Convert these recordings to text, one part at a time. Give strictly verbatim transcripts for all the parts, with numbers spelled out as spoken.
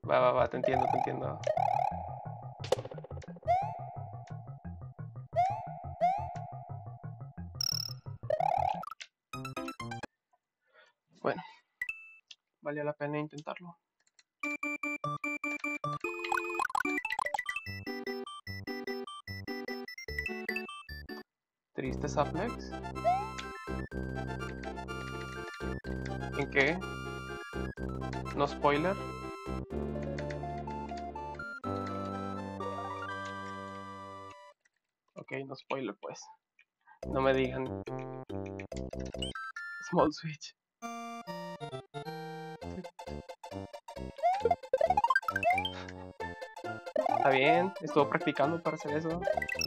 Va, va, va, te entiendo, te entiendo. Bueno, valió la pena intentarlo. Triste Saplex. ¿En qué? No spoiler. Ok, no spoiler pues. No me digan. Small Switch. Está bien, estuvo practicando para hacer eso.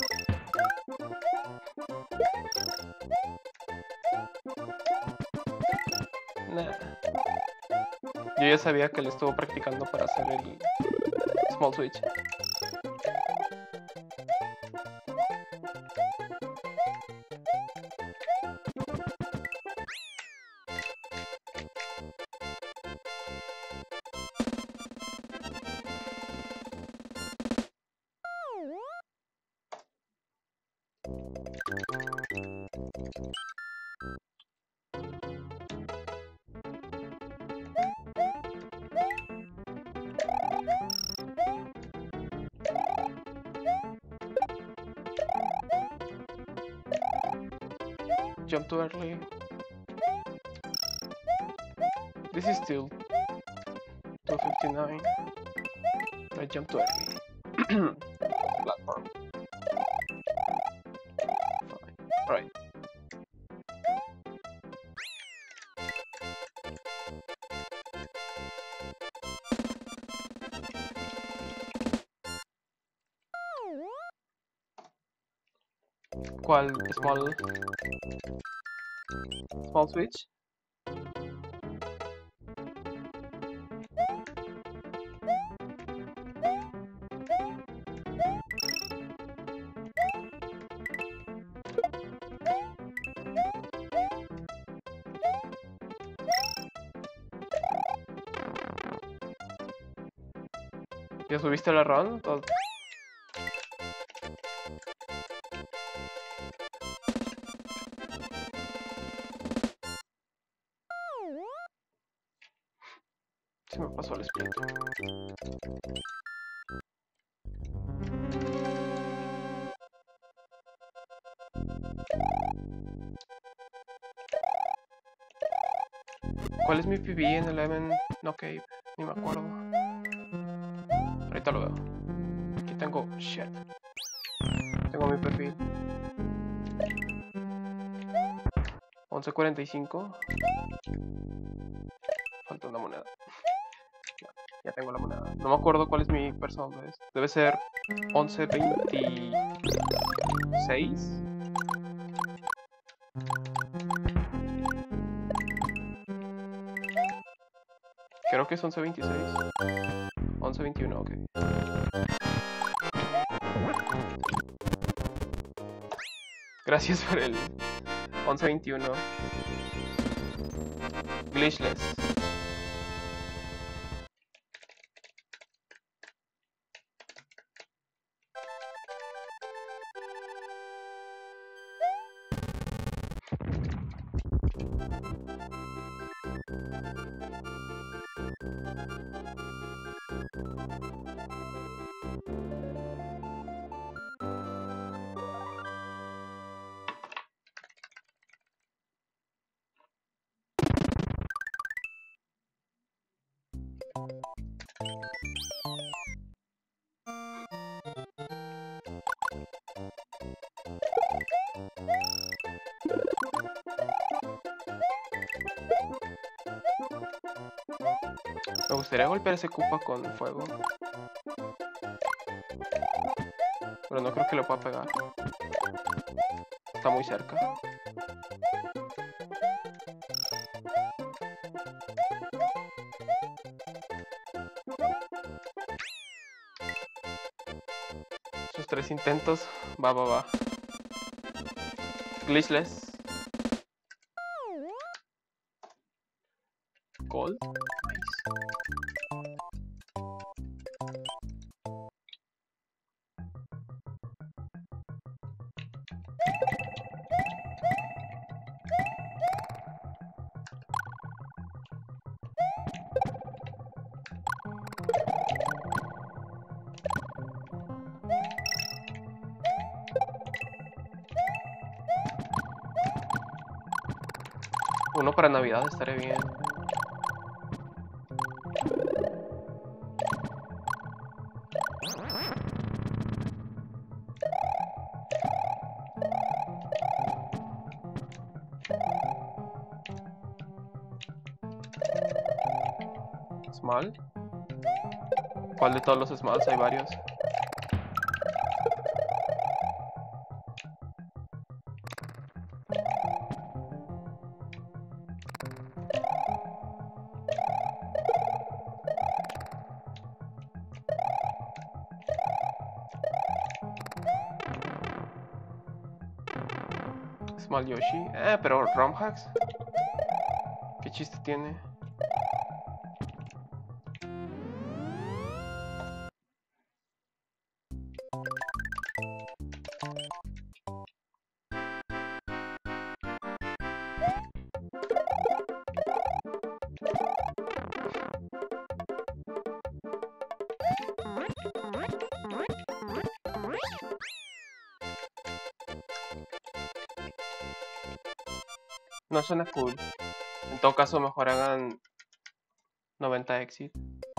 Nah. Yo ya sabía que él estuvo practicando para hacer el Small Switch. Jump too early. This is still two fifty-nine. I jumped too early. Platform. Fine. Alright. ¿Cuál? Small... Small Switch? ¿Ya subiste la run? Todo... Se me pasó el split. ¿Cuál es mi P B en Eleven? No Cave, ni me acuerdo. Ahorita lo veo. Aquí tengo... Shit. Tengo mi perfil. once cuarenta y cinco. Falta una moneda. Ya, ya tengo la moneda. No me acuerdo cuál es mi personal. Debe ser once veintiséis. Creo que es once veintiséis. once veintiuno, ok. Gracias por el once veintiuno. Glitchless. Me gustaría golpear ese Koopa con fuego. Pero no creo que lo pueda pegar. Está muy cerca. Sus tres intentos. Va, va, va. Glitchless. Gold. Nice. Uno para Navidad estaría bien. Small. ¿Cuál de todos los smalls? Hay varios. Small Yoshi. Eh, pero ROM hacks. ¿Qué chiste tiene? No suena cool. En todo caso, mejor hagan noventa exit.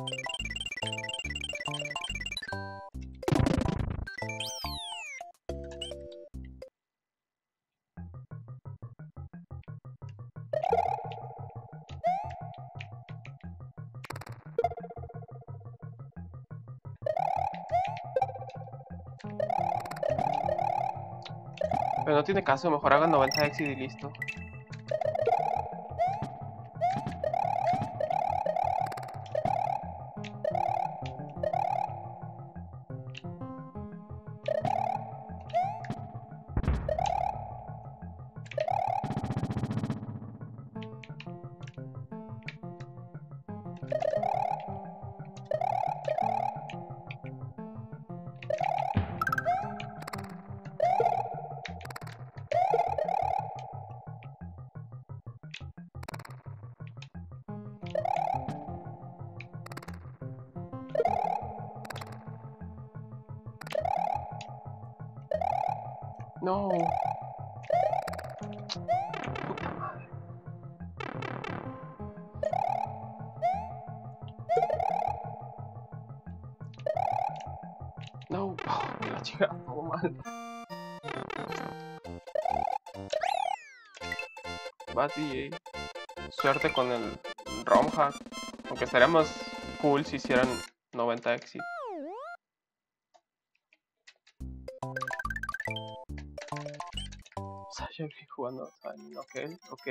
Pero no tiene caso, mejor hagan noventa exit y listo. No. Puta madre. No. Oh, me la chica, todo mal. Bad D J. Suerte con el ROM hack. Aunque estaría más cool si hicieran noventa exit. Sasha jugando. Ok, ok.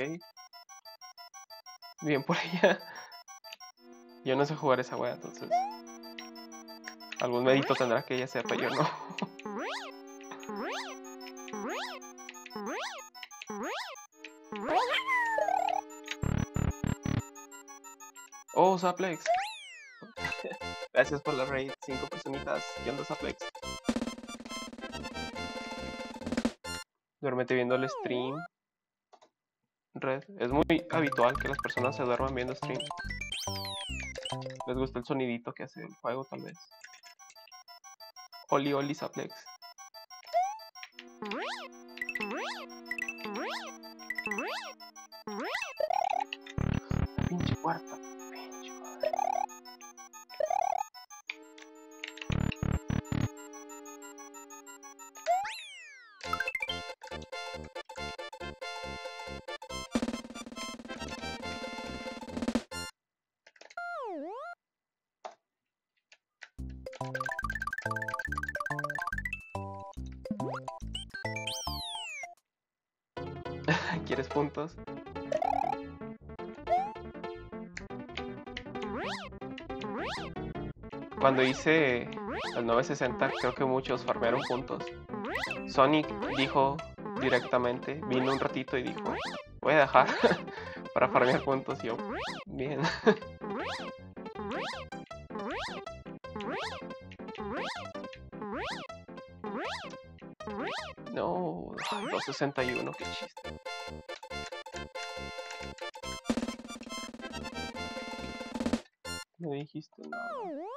Bien por ella. Yo no sé jugar esa wea, entonces. Algún mérito tendrá que ella sepa, yo no. Oh, Zaplex. Gracias por la raid. Cinco personitas. ¿Qué onda, Zaplex? Duérmete viendo el stream. Red. Es muy habitual que las personas se duerman viendo stream. Les gusta el sonidito que hace el juego, tal vez. Oli, oli, Zaplex. Pinche cuarta. Pinche madre. ¿Quieres puntos? Cuando hice el nueve sesenta, creo que muchos farmearon puntos. Sonic dijo directamente, vino un ratito y dijo, voy a dejar para farmear puntos. Y yo, bien. No, doscientos sesenta y uno, qué chiste. No dijiste nada.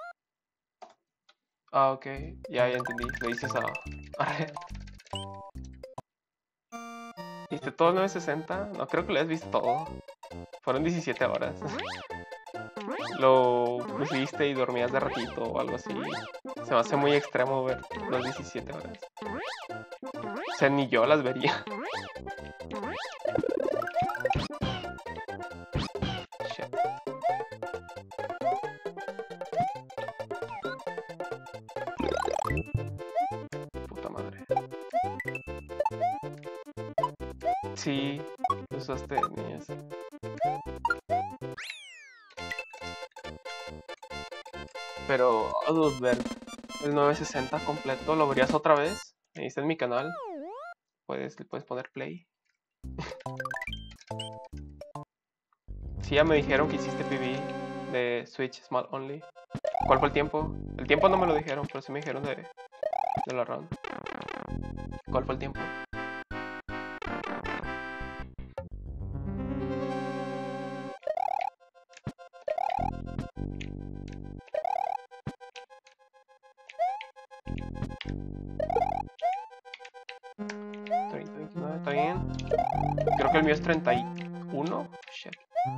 Ah, ok, ya, ya entendí. Le dices a, a Red. ¿Viste todo el nueve sesenta? No creo que lo hayas visto todo. Fueron diecisiete horas. Lo pusiste y dormías de ratito o algo así. Se me hace muy extremo ver las diecisiete horas. O sea, ni yo las vería. Shit. Puta madre. Sí, usaste niñas. Pero, oh, ver el novecientos sesenta completo, ¿lo verías otra vez? Ahí está en mi canal. Puedes, le puedes poner play. Sí, ya me dijeron que hiciste P V de Switch Small Only. ¿Cuál fue el tiempo? El tiempo no me lo dijeron, pero sí me dijeron de, de la run. ¿Cuál fue el tiempo? treinta, veintinueve, ¿está bien? Creo que el mío es treinta y uno. Shit.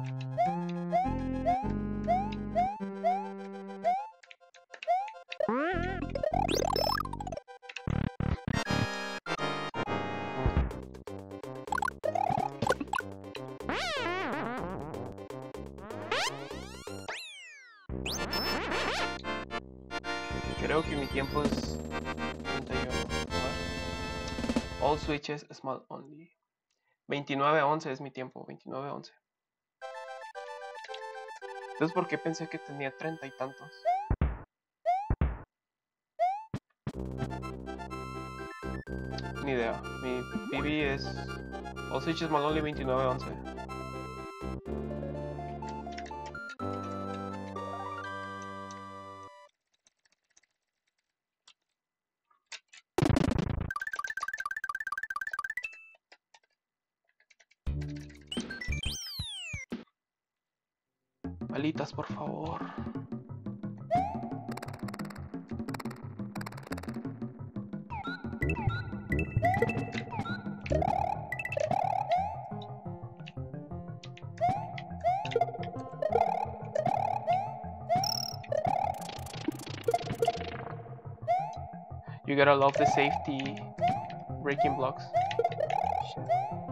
Creo que mi tiempo es treinta y uno. All switches small only. veintinueve once es mi tiempo. veintinueve once. Entonces, ¿por qué pensé que tenía treinta y tantos? Ni idea. Mi P B es All switches small only veintinueve once. Alitas, por favor. You gotta love the safety breaking blocks. Shit.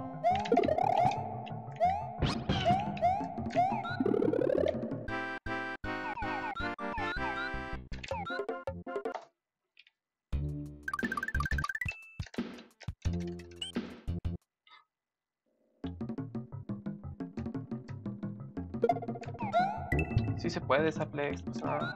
Si se puede esa play, pues nada.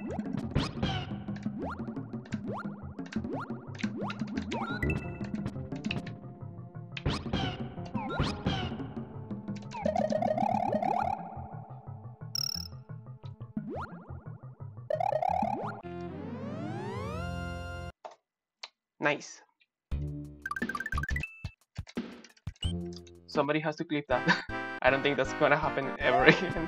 Nice. Somebody has to clip that. I don't think that's gonna happen ever again.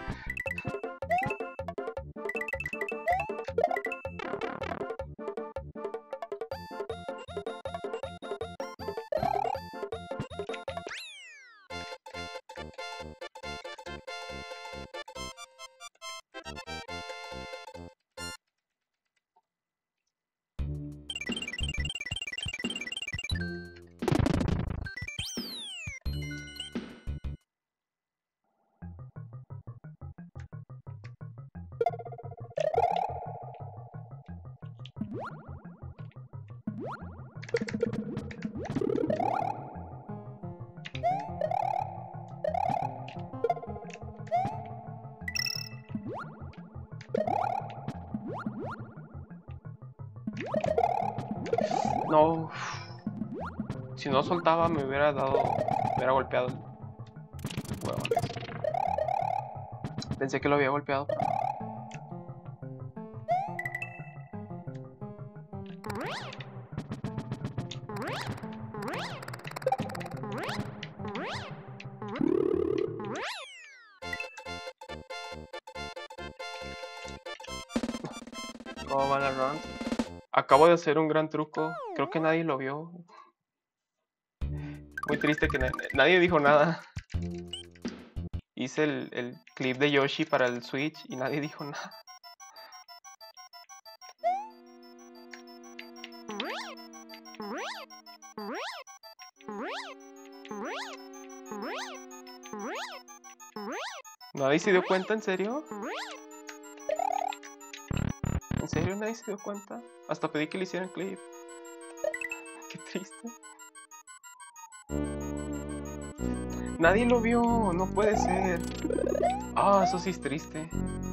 No. Si no soltaba me hubiera dado. Me hubiera golpeado el huevo. Pensé que lo había golpeado. ¿Cómo van las runs? Acabo de hacer un gran truco. Creo que nadie lo vio. Muy triste que na nadie dijo nada. hice el, el clip de Yoshi para el Switch y nadie dijo nada. ¿Nadie se dio cuenta? ¿En serio? ¿En serio nadie se dio cuenta? Hasta pedí que le hicieran clip. Qué triste. Nadie lo vio, no puede ser. Ah, eso sí es triste.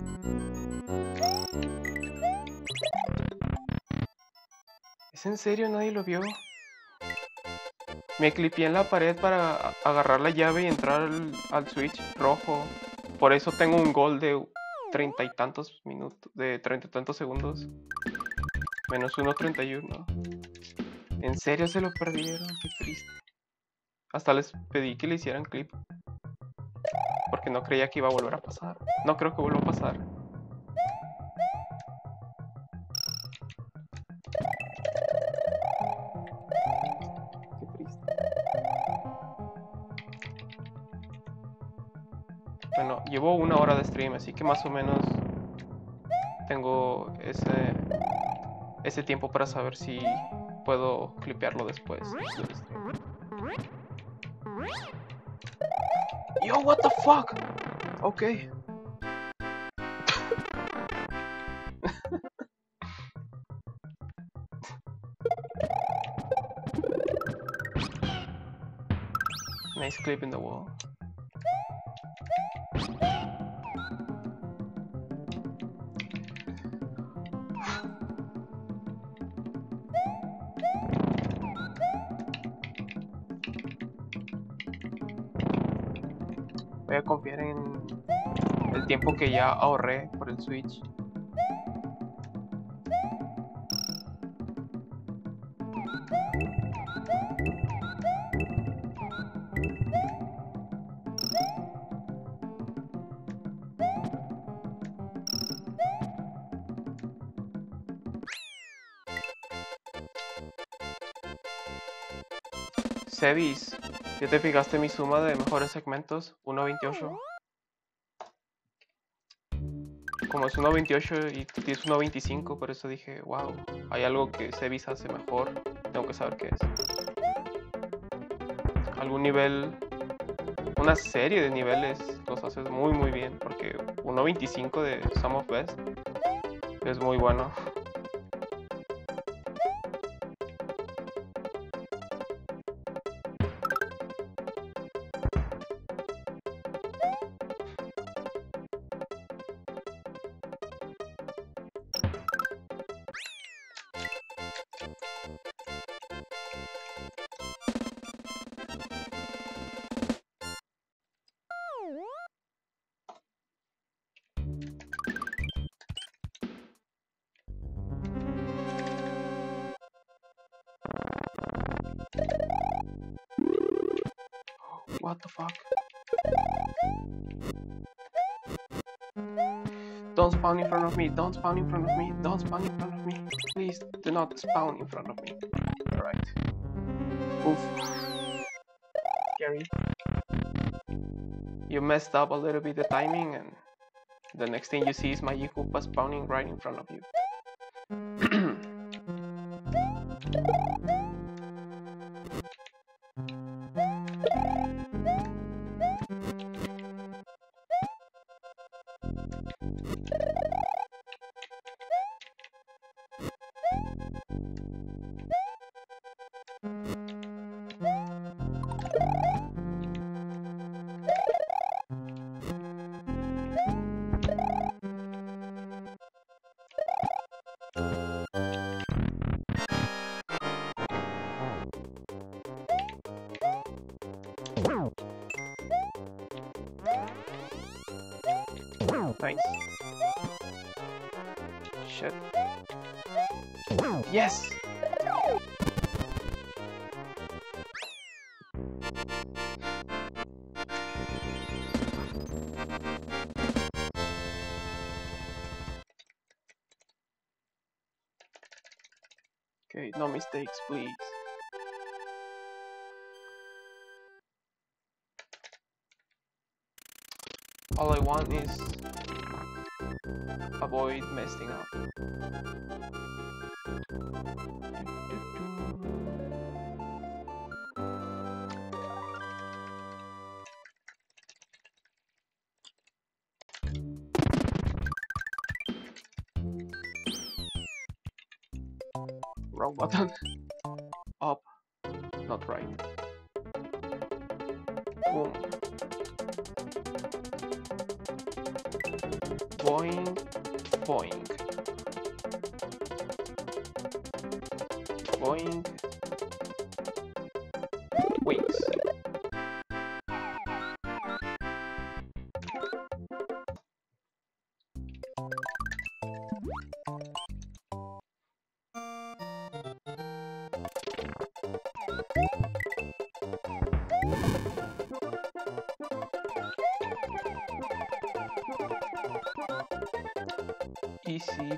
¿Es en serio? Nadie lo vio. Me clipié en la pared para agarrar la llave y entrar al, al Switch rojo. Por eso tengo un gol de treinta y tantos minutos, de treinta y tantos segundos. Menos uno treinta y uno. ¿En serio se lo perdieron? Qué triste. Hasta les pedí que le hicieran clip. Porque no creía que iba a volver a pasar. No creo que vuelva a pasar. Qué triste. Bueno, llevo una hora de stream, así que más o menos tengo ese, ese tiempo para saber si puedo clipearlo después del stream. Yo, what the fuck? Ok. Nice clip in the wall. Voy a confiar en el tiempo que ya ahorré por el Switch. Sebis, ¿ya te fijaste mi suma de mejores segmentos? uno veintiocho. Como es uno veintiocho y tú tienes uno veinticinco, por eso dije, wow, hay algo que Sebis hace mejor. Tengo que saber qué es. Algún nivel, una serie de niveles los haces muy muy bien, porque uno veinticinco de Sum of Best es muy bueno. What the fuck? Don't spawn in front of me, don't spawn in front of me, don't spawn in front of me. Please do not spawn in front of me. Alright. Oof. Scary. You messed up a little bit the timing, and the next thing you see is my Koopa spawning right in front of you. Nice. Shit. Yes! Okay, no mistakes, please. All I want is avoid messing up. Wrong button. Up. Not right. Boom. Boing. Boing. Boing. Wings. Easy.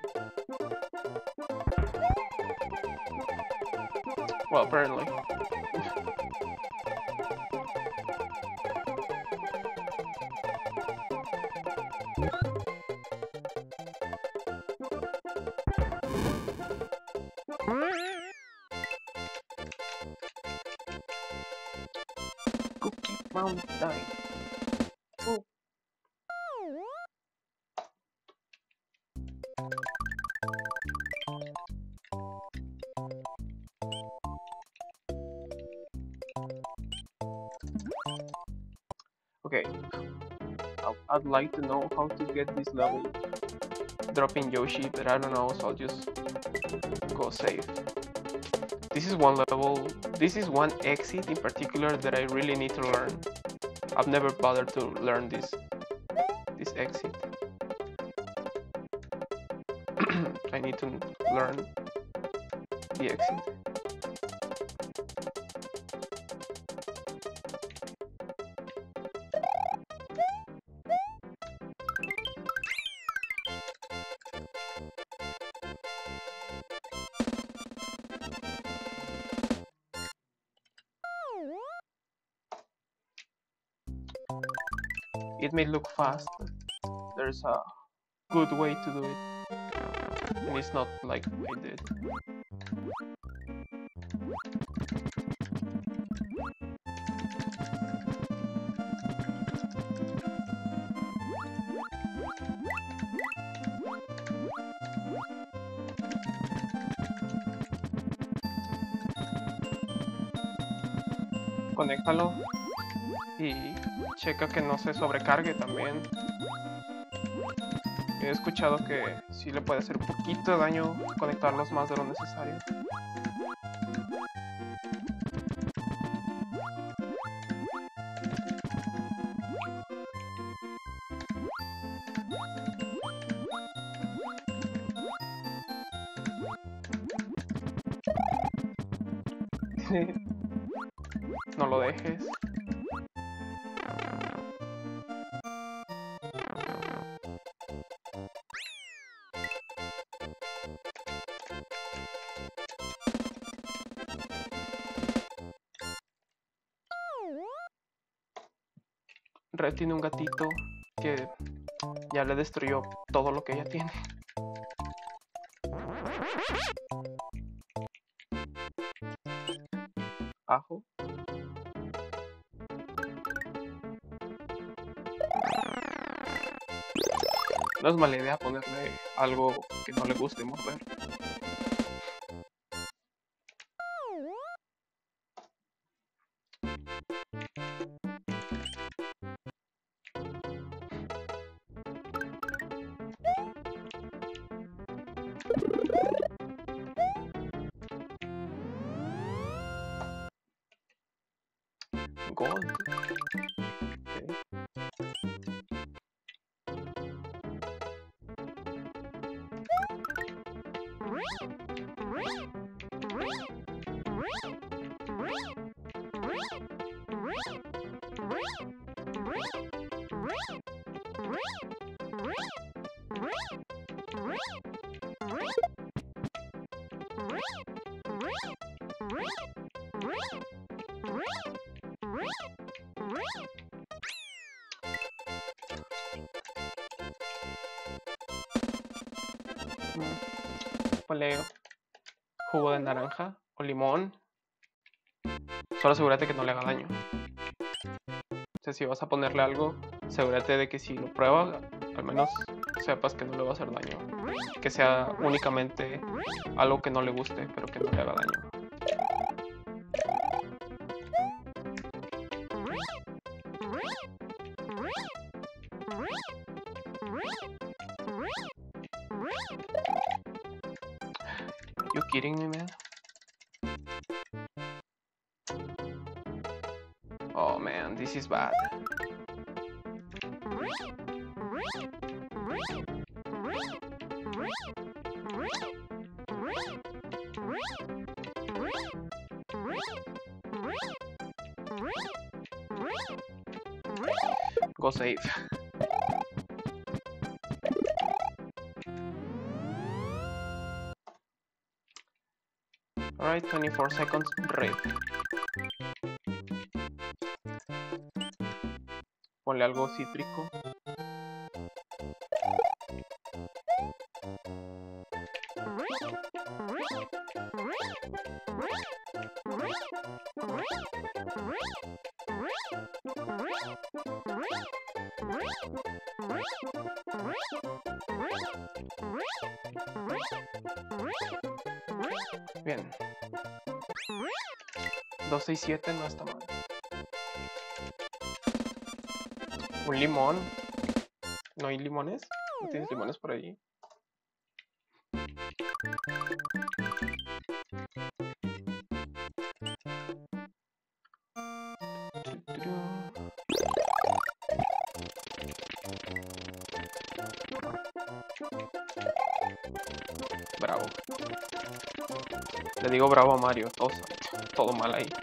Well, apparently. Cookie Mountain. Oh. Okay, I'd like to know how to get this level dropping Yoshi, but I don't know, so I'll just go save. This is one level, this is one exit in particular that I really need to learn. I've never bothered to learn this, this exit. I need to learn the exit. It may look fast, but there's a good way to do it, and it's not like I did. Conéctalo y checa que no se sobrecargue también. He escuchado que sí le puede hacer un poquito de daño conectarlos más de lo necesario. No lo dejes. Red tiene un gatito que ya le destruyó todo lo que ella tiene. Ajo. No es mala idea ponerle algo que no le guste morder. Gold. Okay. Mm, Ponle jugo de naranja o limón. Solo asegúrate que no le haga daño. O sea, si vas a ponerle algo, asegúrate de que si lo prueba, al menos sepas que no le va a hacer daño. Que sea únicamente algo que no le guste, pero que no le haga daño. You kidding me, man? Oh man, this is bad. Go save. Alright, twenty-four seconds, red. Ponle algo cítrico. Bien. dos seis siete no está mal. Un limón. ¿No hay limones? ¿No tienes limones por allí? Bravo. Le digo bravo a Mario, todo, todo mal ahí.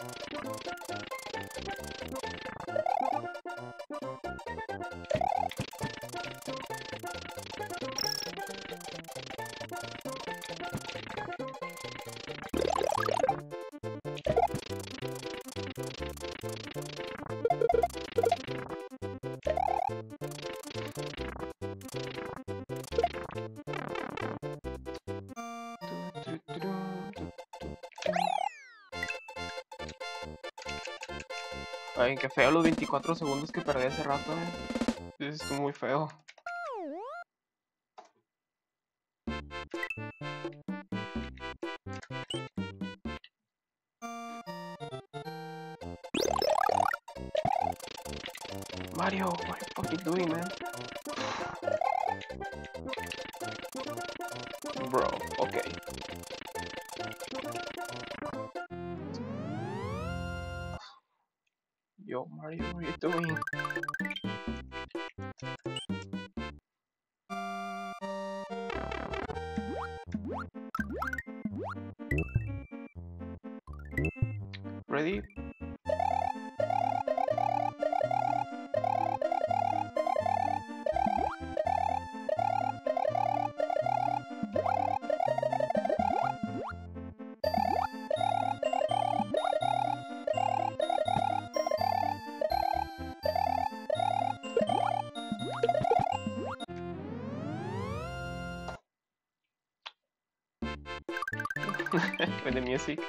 Ay, qué feo los veinticuatro segundos que perdí hace rato, eh. Es muy feo. Mario, what are you fucking doing, man? Bro, okay. Yo, Mario, what are you doing? Ready? With the music.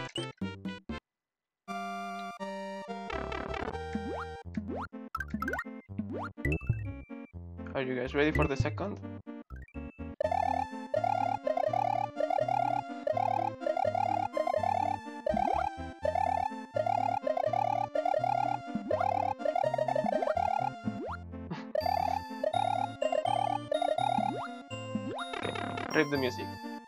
Are you guys ready for the second? Rip the music.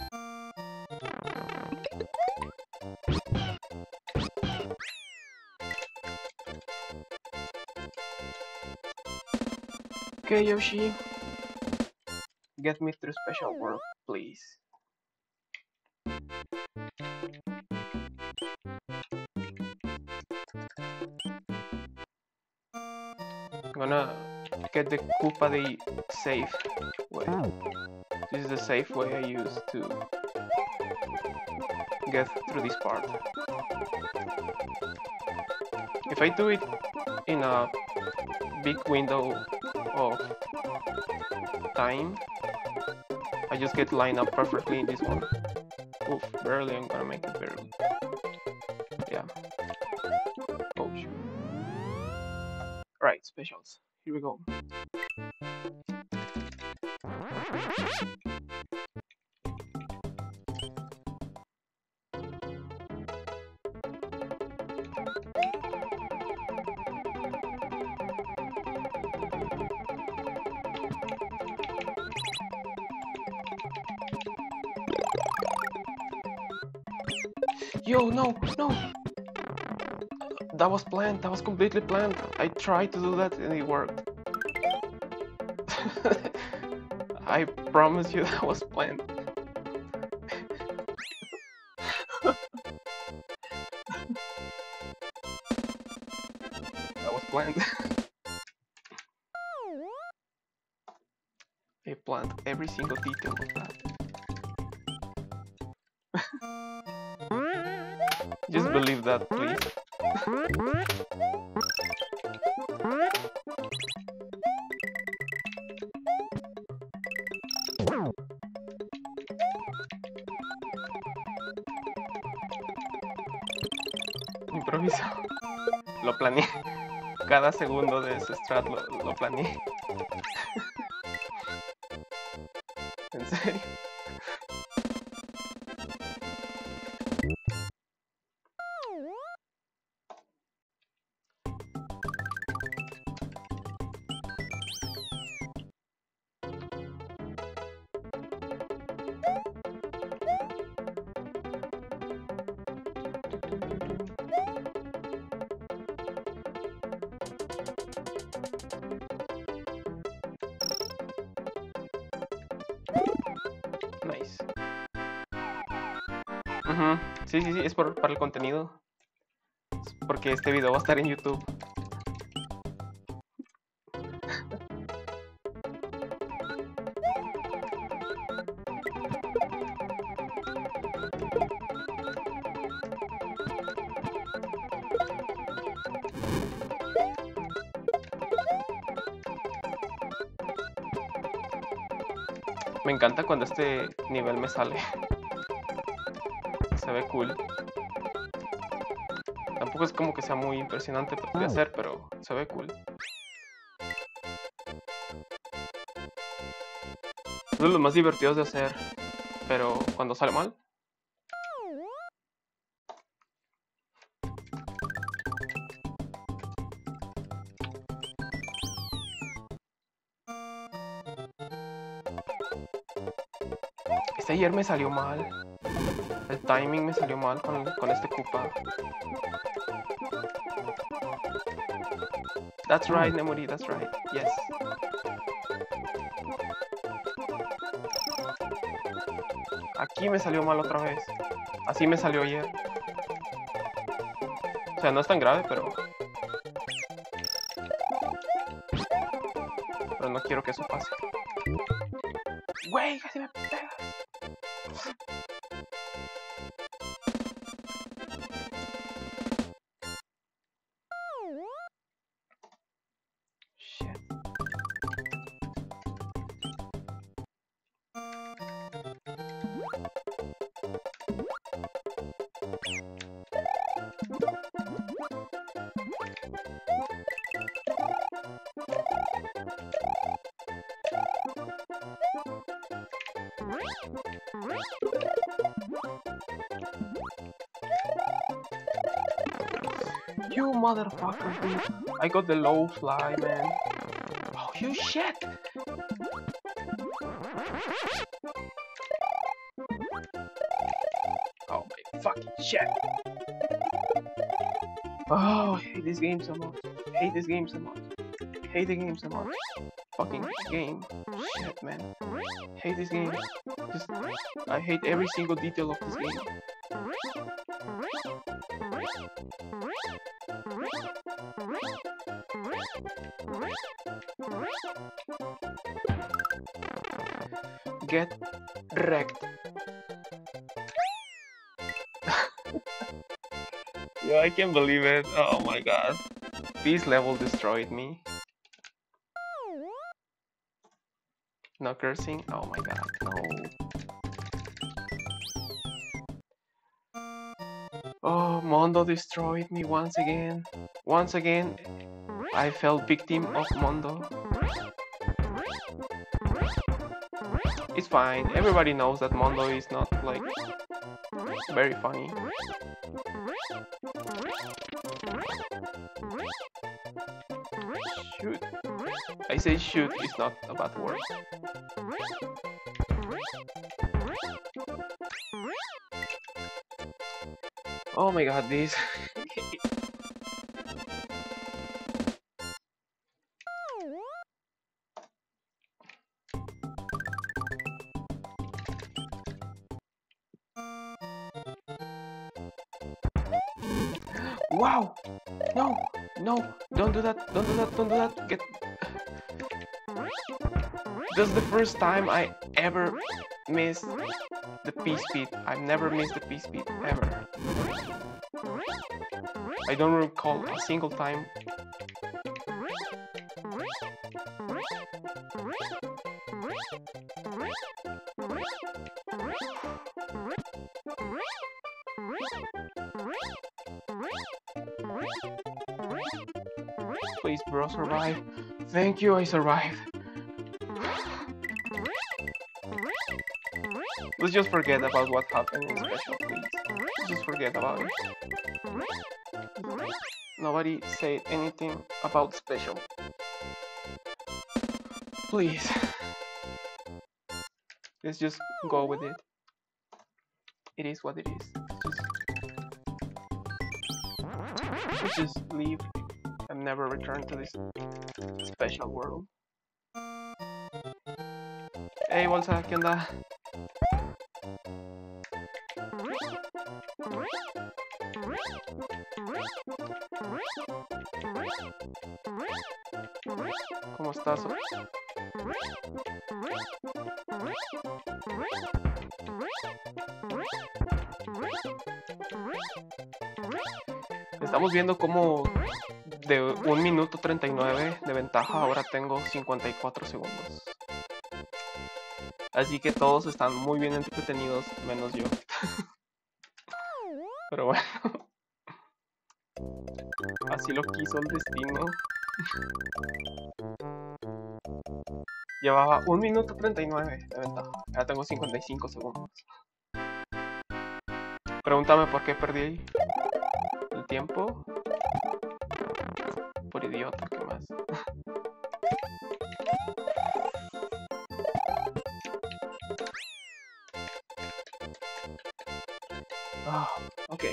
Okay, Yoshi. Get me through special world, please. I'm gonna get the Koopa the safe way. This is the safe way I use to get through this part. If I do it in a big window of time, I just get lined up perfectly in this one. Oof, barely. I'm gonna make it barely. Yeah. Oh shoot. Right, specials. Here we go. Yo, no, no! That was planned, that was completely planned. I tried to do that and it worked. I promise you that was planned. That was planned. I planned every single detail of that. Just believe that, please. Improviso. Lo planeé. Cada segundo de ese strat lo, lo planeé. ¿En serio? Nice. Uh-huh. Sí, sí, sí, es por, para el contenido. Es porque este video va a estar en YouTube. Me encanta cuando este nivel me sale. Se ve cool. Tampoco es como que sea muy impresionante de hacer, pero se ve cool. Es de los más divertidos de hacer, pero cuando sale mal. Este ayer me salió mal. El timing me salió mal con, con este Koopa. That's right, Nemuri, that's right. Yes. Aquí me salió mal otra vez. Así me salió ayer. O sea, no es tan grave, pero... Pero no quiero que eso pase. Güey, casi me pegas. Shit. You motherfucker, dude. I got the low fly, man. Oh, you shit! Oh my fucking shit! Oh, I hate this game so much. Hate this game so much. Hate the game so much. Fucking game. Shit, man. Hate this game. Just, I hate every single detail of this game. Get wrecked. Yo, I can't believe it. Oh my god. This level destroyed me. No cursing. Oh my god, no. Oh, Mondo destroyed me once again. Once again, I fell victim of Mondo. It's fine. Everybody knows that Mondo is not like very funny. Shoot. I say shoot is not a bad word. Oh my god, this. Wow! No! No! Don't do that! Don't do that! Don't do that! Get. That's the first time I ever missed the P-speed. I've never missed the P-speed ever. I don't recall a single time. Please, bro, survive. Thank you, I survived. Let's just forget about what happened in special, please. Let's just forget about it. Nobody said anything about special. Please. Let's just go with it. It is what it is. Just, let's just leave and never return to this special world. Hey, bolsa, ¿qué onda? ¿Cómo estás? Estamos viendo cómo de un minuto treinta y nueve de ventaja ahora tengo cincuenta y cuatro segundos. Así que todos están muy bien entretenidos, menos yo. Pero bueno. Así lo quiso el destino. Llevaba un minuto treinta y nueve de ventaja. Ya tengo cincuenta y cinco segundos. Pregúntame por qué perdí el tiempo. Por idiota, ¿qué más? Ah, ok.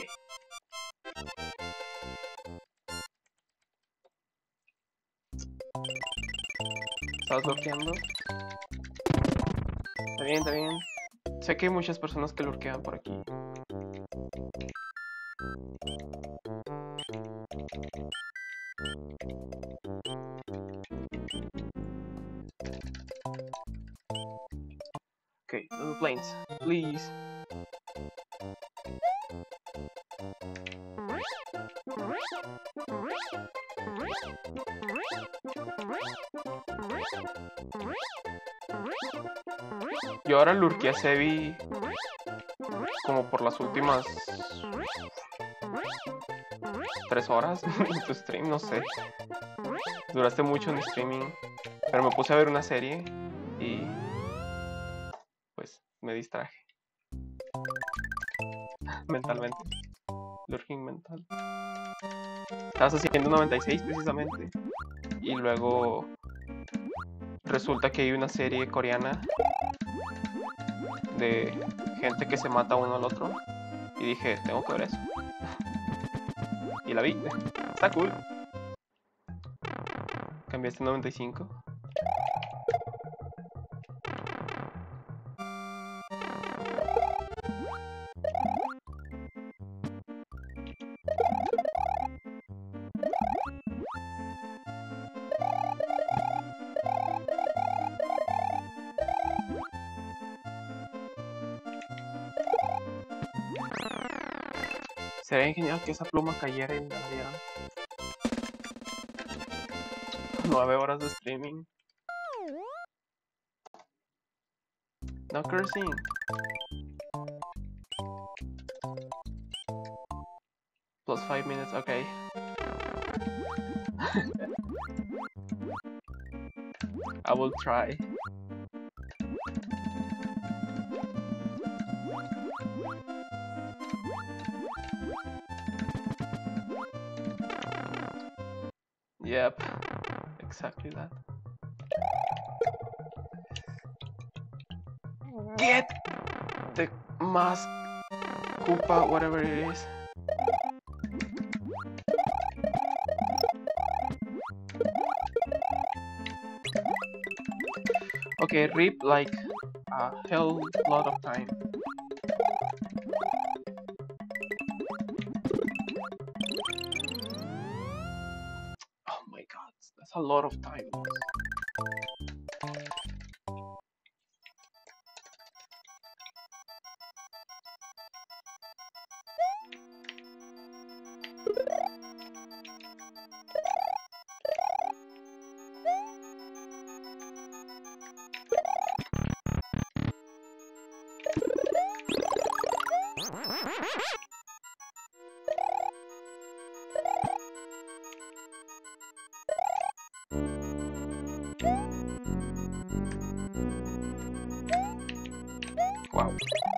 ¿Estás lurkeando? Está bien, está bien. Sé que hay muchas personas que lurkean por aquí. Okay, little planes, please. Yo ahora lurqué a Sebi como por las últimas tres horas de tu stream, no sé. Duraste mucho en streaming, pero me puse a ver una serie y pues me distraje mentalmente. Lurking mental. Estabas haciendo noventa y seis precisamente y luego resulta que hay una serie coreana de gente que se mata uno al otro y dije, tengo que ver eso. Y la vi. Está cool. Cambiaste noventa y cinco. Sería genial que esa pluma cayera y me la dieran. Nueve horas de streaming. No cursing. Plus five minutes, okay. I will try. Yep, exactly that. Get the mask, Koopa, whatever it is. Okay, rip like a hell lot of time. Oh my god, that's a lot of time. Wow.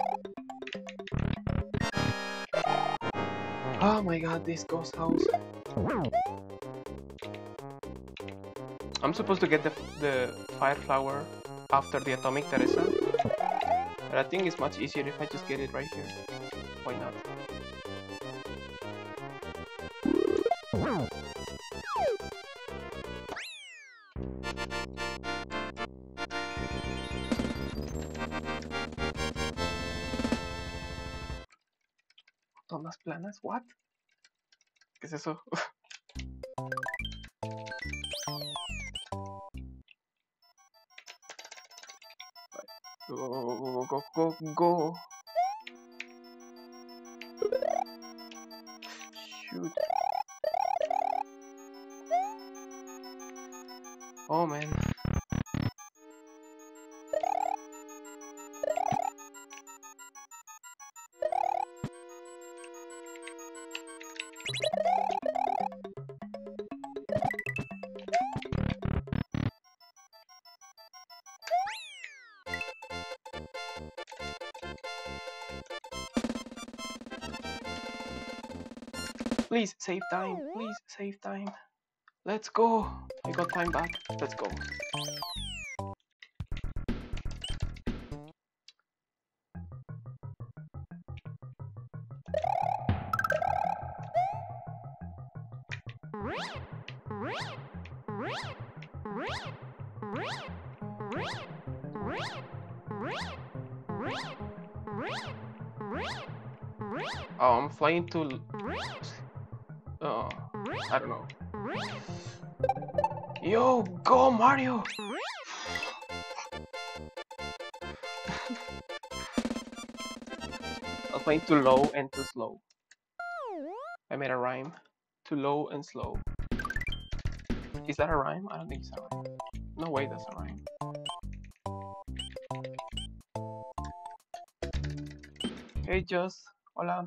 Oh my god, this ghost house. I'm supposed to get the, the fire flower after the atomic Teresa, but I think it's much easier if I just get it right here. Why not? Tomas planas, what? ¿Qué es eso? Go, go, go, go, go. Shoot. Oh man. Please save time. Please save time. Let's go. I got time back. Let's go. Oh, I'm flying to... Oh, I don't know. Yo, go Mario! I'm flying too low and too slow. I made a rhyme. Too low and slow. Is that a rhyme? I don't think it's a rhyme. No way that's a rhyme. Hey Joss, hola.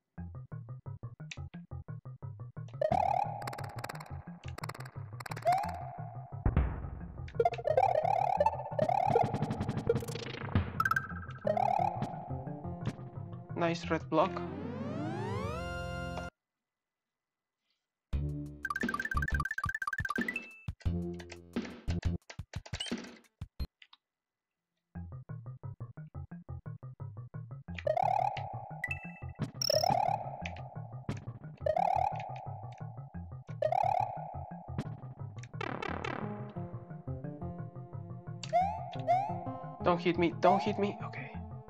Nice red block. Don't hit me, don't hit me. Okay.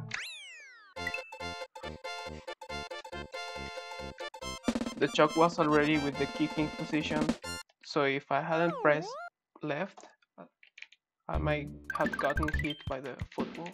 The choke was already with the kicking position, so if I hadn't pressed left, I might have gotten hit by the football.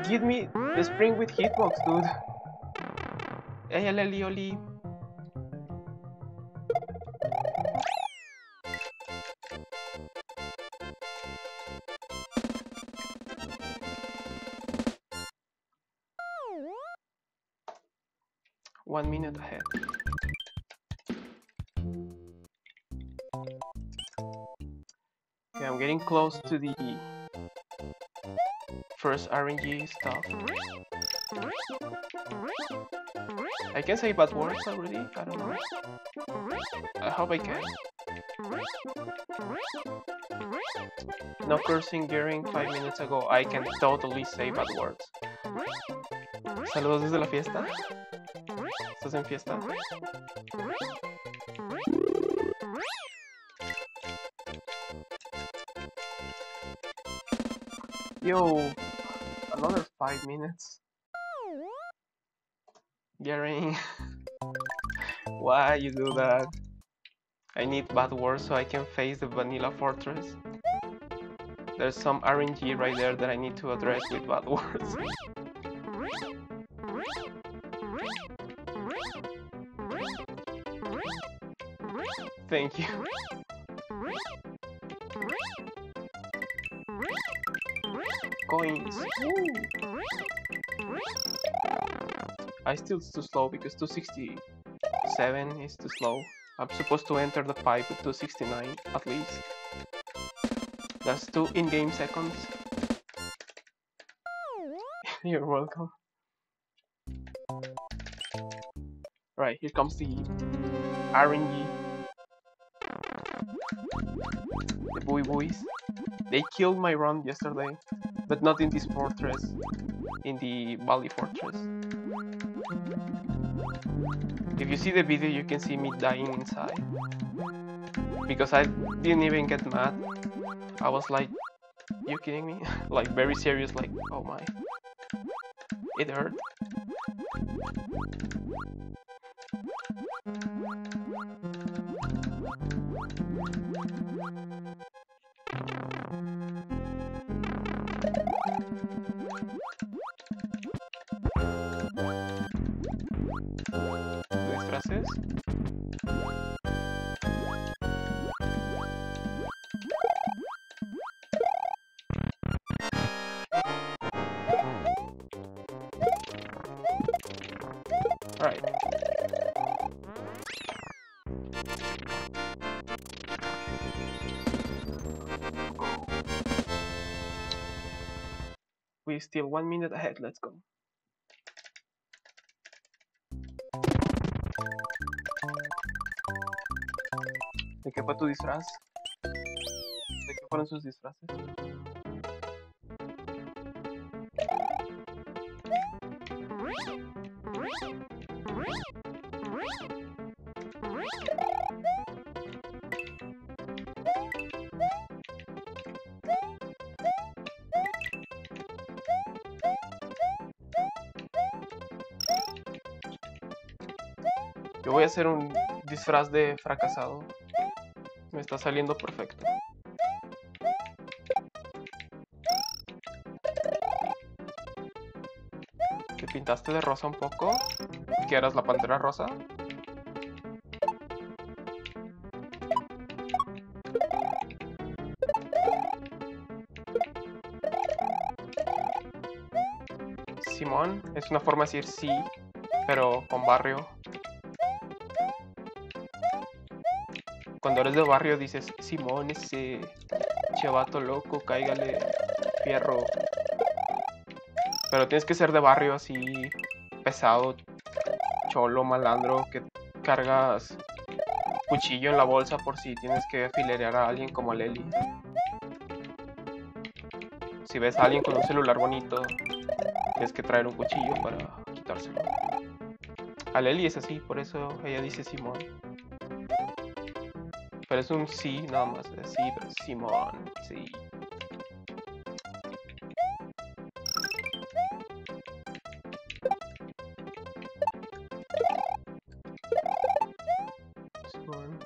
give me the spring with hitbox, dude. Hey, Leli, Oli. One minute ahead. Okay, I'm getting close to the first R N G stuff. I can say bad words already? I don't know. I hope I can. No cursing during five minutes ago. I can totally say bad words. Saludos desde la fiesta. ¿Estás en fiesta? Yo, another five minutes. Gary, why you do that? I need bad words so I can face the Vanilla Fortress. There's some R N G right there that I need to address with bad words. Thank you. Coins. Woo. I still too slow because two sixty-seven is too slow. I'm supposed to enter the pipe with two sixty-nine at least. That's two in-game seconds. You're welcome. Right, here comes the R N G. The Bui Buis. They killed my run yesterday, but not in this fortress, in the Valley Fortress. If you see the video, you can see me dying inside. Because I didn't even get mad. I was like, you kidding me? Like very serious, like, oh my. It hurt. Disfraces. Alright. We're still one minute ahead, let's go. ¿De qué fue tu disfraz? ¿De qué fueron sus disfraces? Yo voy a hacer un disfraz de fracasado. Me está saliendo perfecto. ¿Te pintaste de rosa un poco? ¿Que eras la pantera rosa? Simón es una forma de decir sí, pero con barrio. Cuando eres de barrio dices, Simón, ese chavato loco, cáigale fierro. Pero tienes que ser de barrio así, pesado, cholo, malandro, que cargas cuchillo en la bolsa por si tienes que filerear a alguien como a Leli. Si ves a alguien con un celular bonito, tienes que traer un cuchillo para quitárselo. A Leli es así, por eso ella dice Simón. Pero es un sí, nada más. Sí, pero Simón, sí. Simón.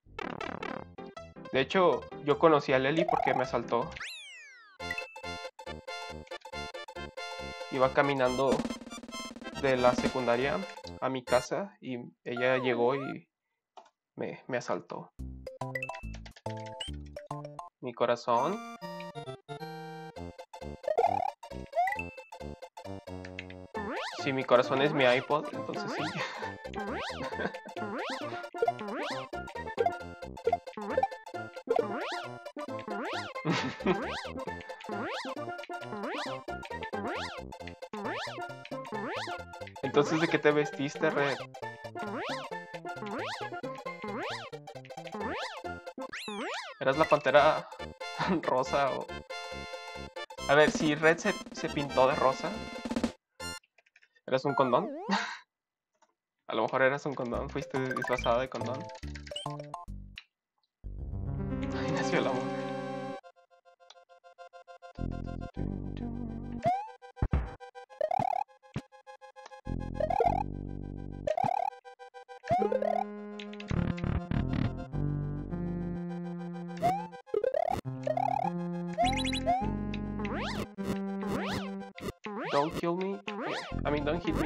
De hecho, yo conocí a Leli porque me asaltó. iba caminando de la secundaria a mi casa y ella llegó y me, me asaltó. Mi corazón. Si mi corazón es mi iPod, entonces sí. Entonces, ¿de qué te vestiste, Red? ¿Eras la pantera rosa o...? A ver, si Red se, se pintó de rosa, ¿eras un condón? A lo mejor eras un condón, fuiste disfrazada de condón. Ahí nació el amor. Don't kill me. I mean, don't hit me.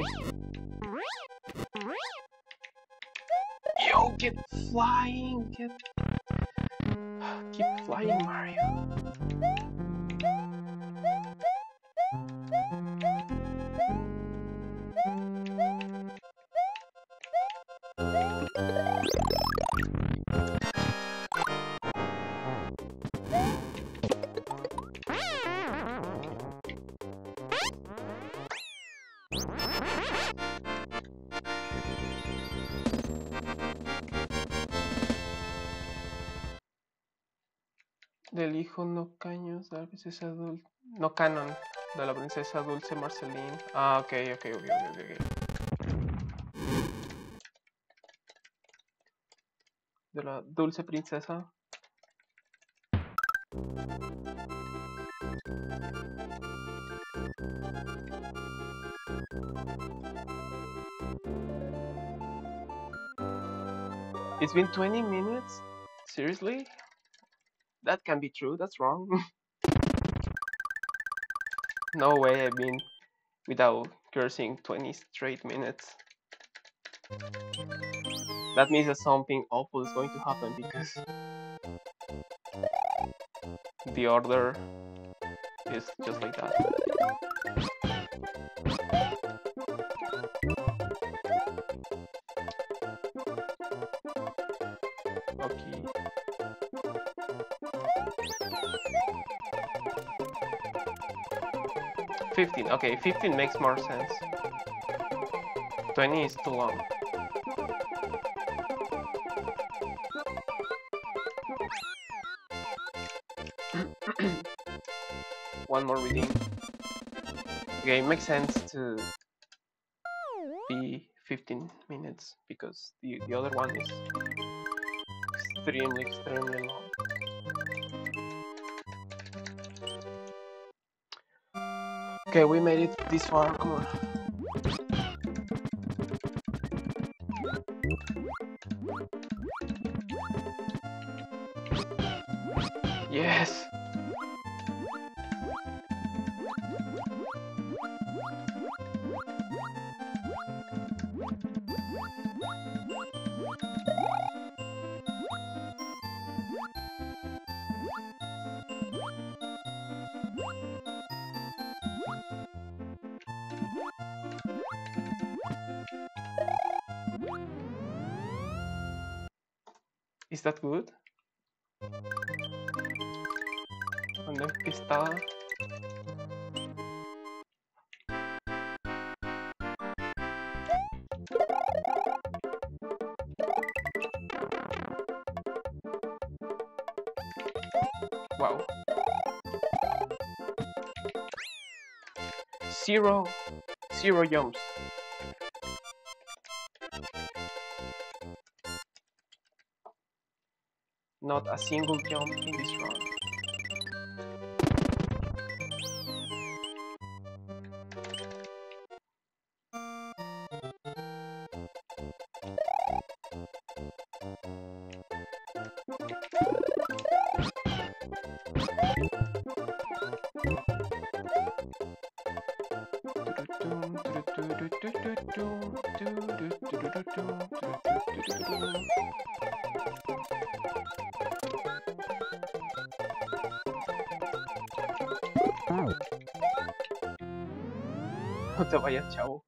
Yo, get flying! Get... Keep flying, Mario. Del hijo no caños de la princesa Dulce. No canon de la princesa Dulce Marceline. Ah, ok, ok, ok, ok, ok. De la dulce princesa. It's been twenty minutes? Seriously? That can't be true, that's wrong. No way I've been without cursing twenty straight minutes. That means that something awful is going to happen because the order is just like that. Okay. fifteen, okay, fifteen makes more sense. twenty is too long. One more reading. Okay, it makes sense to be fifteen minutes because the, the other one is extremely, extremely long. Okay, we made it this far, come on. Yes! Is that good? ¿Dónde está? Wow. Zero. Zero jumps. Not a single jump in this run. No te vayas, chavo.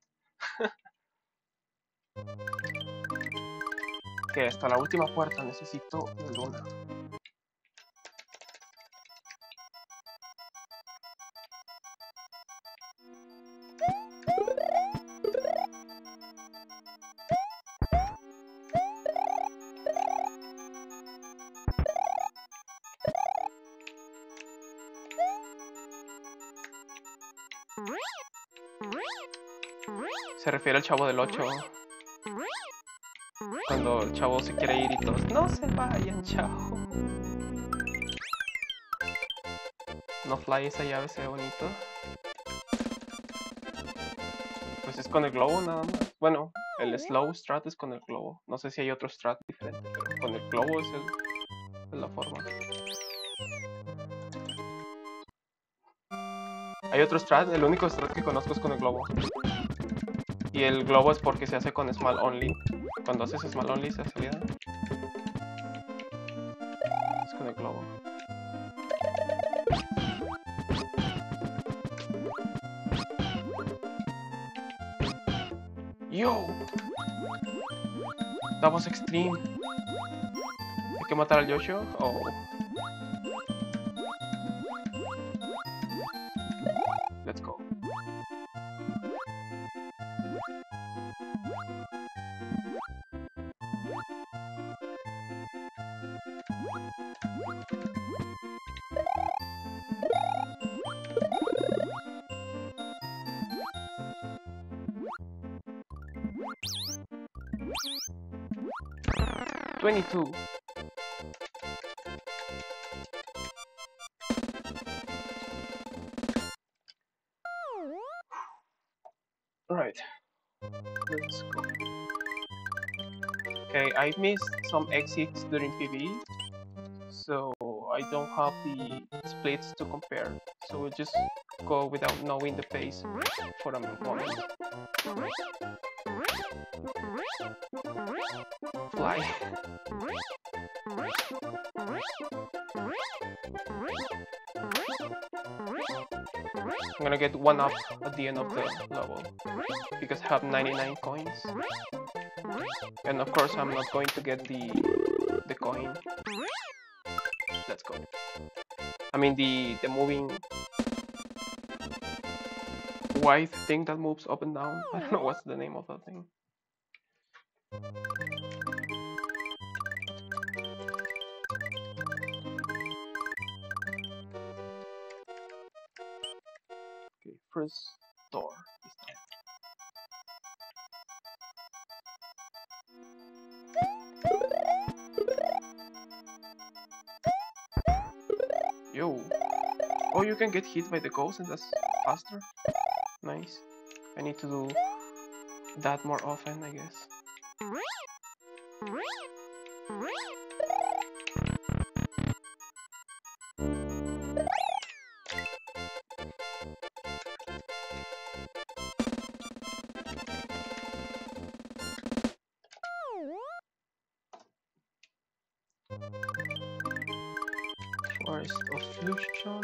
Que hasta la última puerta necesito luna. Se refiere al Chavo del ocho. Cuando el chavo se quiere ir y todos, no se vayan, chavo. No fly, esa llave se ve bonito. Pues es con el globo nada más. Bueno, el slow strat es con el globo. No sé si hay otro strat diferente, pero con el globo es, el, es la forma. Hay otro strat, el único strat que conozco es con el globo. Y el globo es porque se hace con small only. Cuando haces small only se hace vida. Es con el globo. Yo! That was extreme. Hay que matar al Yoshio. Oh. Let's go. twenty-two. Right. Let's go. Okay, I missed some exits during P V E, so I don't have the splits to compare. So we'll just go without knowing the pace for a moment. Fly. I'm gonna get one up at the end of the level because I have ninety-nine coins, and of course I'm not going to get the the coin. Let's go. I mean the the moving white thing that moves up and down. I don't know what's the name of that thing. Okay, first door this time. Yo. Oh, you can get hit by the ghost and that's faster. Nice. I need to do that more often, I guess. Forest of Fusion.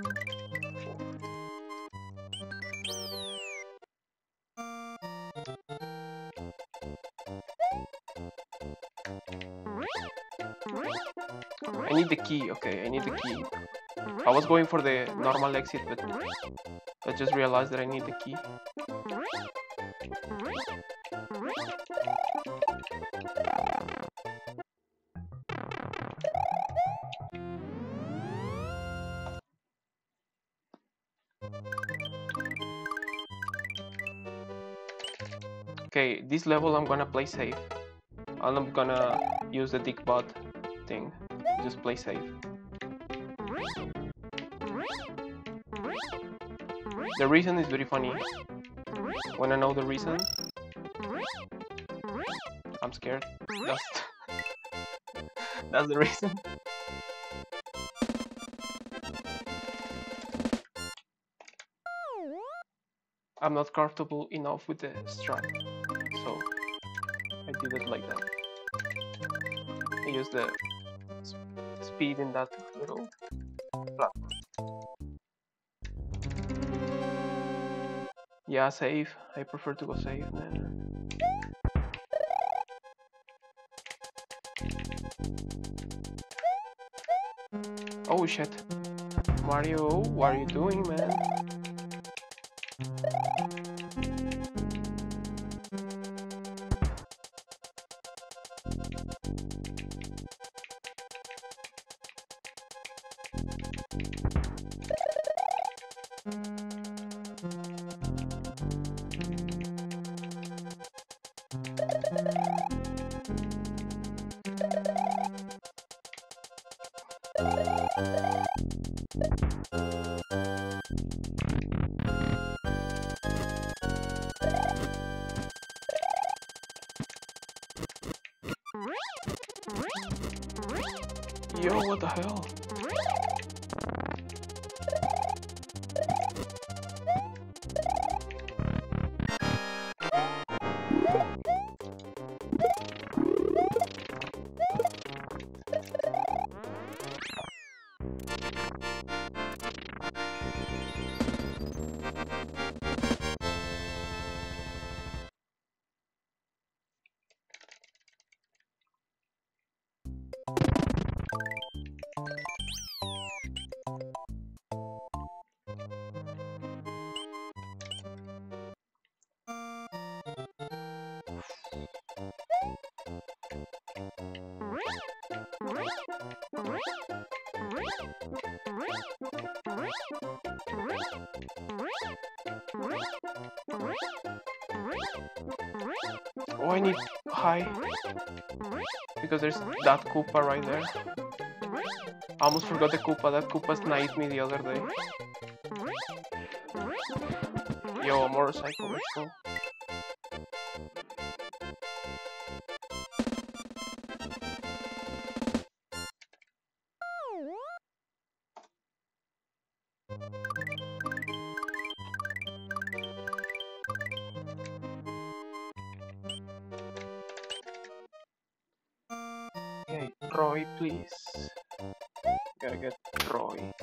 I need the key, okay, I need the key. I was going for the normal exit, but I just realized that I need the key. Okay, this level I'm gonna play safe. I'm gonna use the dig bot thing. Just play safe. The reason is very funny. When I know the reason, I'm scared. That's, that's the reason. I'm not comfortable enough with the strat, so I did it like that. I used the sp speed in that little platform. Yeah, save. I prefer to go save, man. Oh shit. Mario, what are you doing, man? Yo, what the hell? Oh, I need high. Because there's that Koopa right there. I almost forgot the Koopa. That Koopa sniped me the other day. Yo, a motorcycle, let's go. Okay, Roy, please. Gotta get Roy.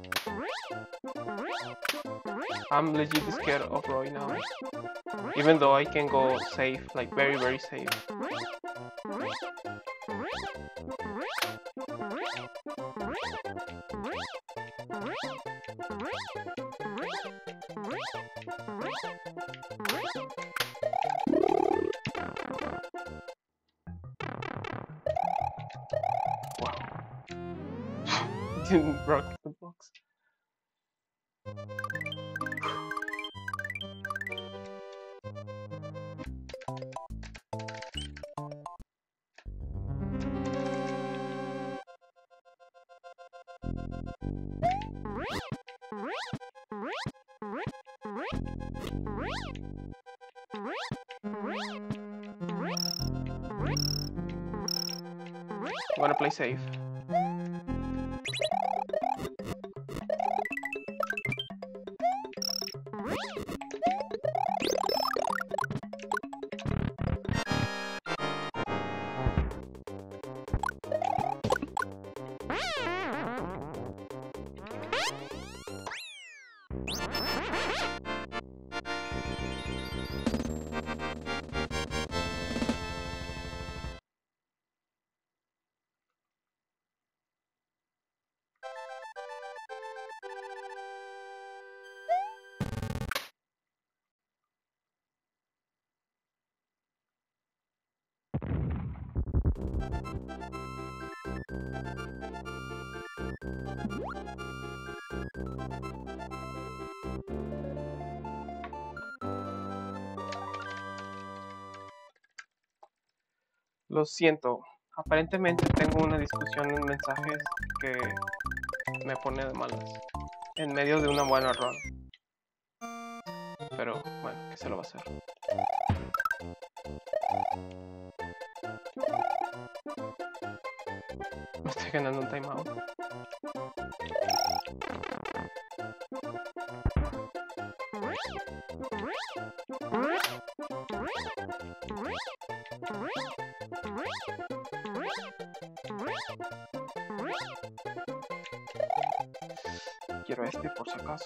I'm legit scared of Roy now. Even though I can go safe, like very, very safe. Wow. Didn't break the box. I wanna play safe. Lo siento, aparentemente tengo una discusión en mensajes que me pone de malas en medio de una buena run. Pero bueno, ¿qué se lo va a hacer? Me estoy ganando un timeout. Quiero este por si acaso.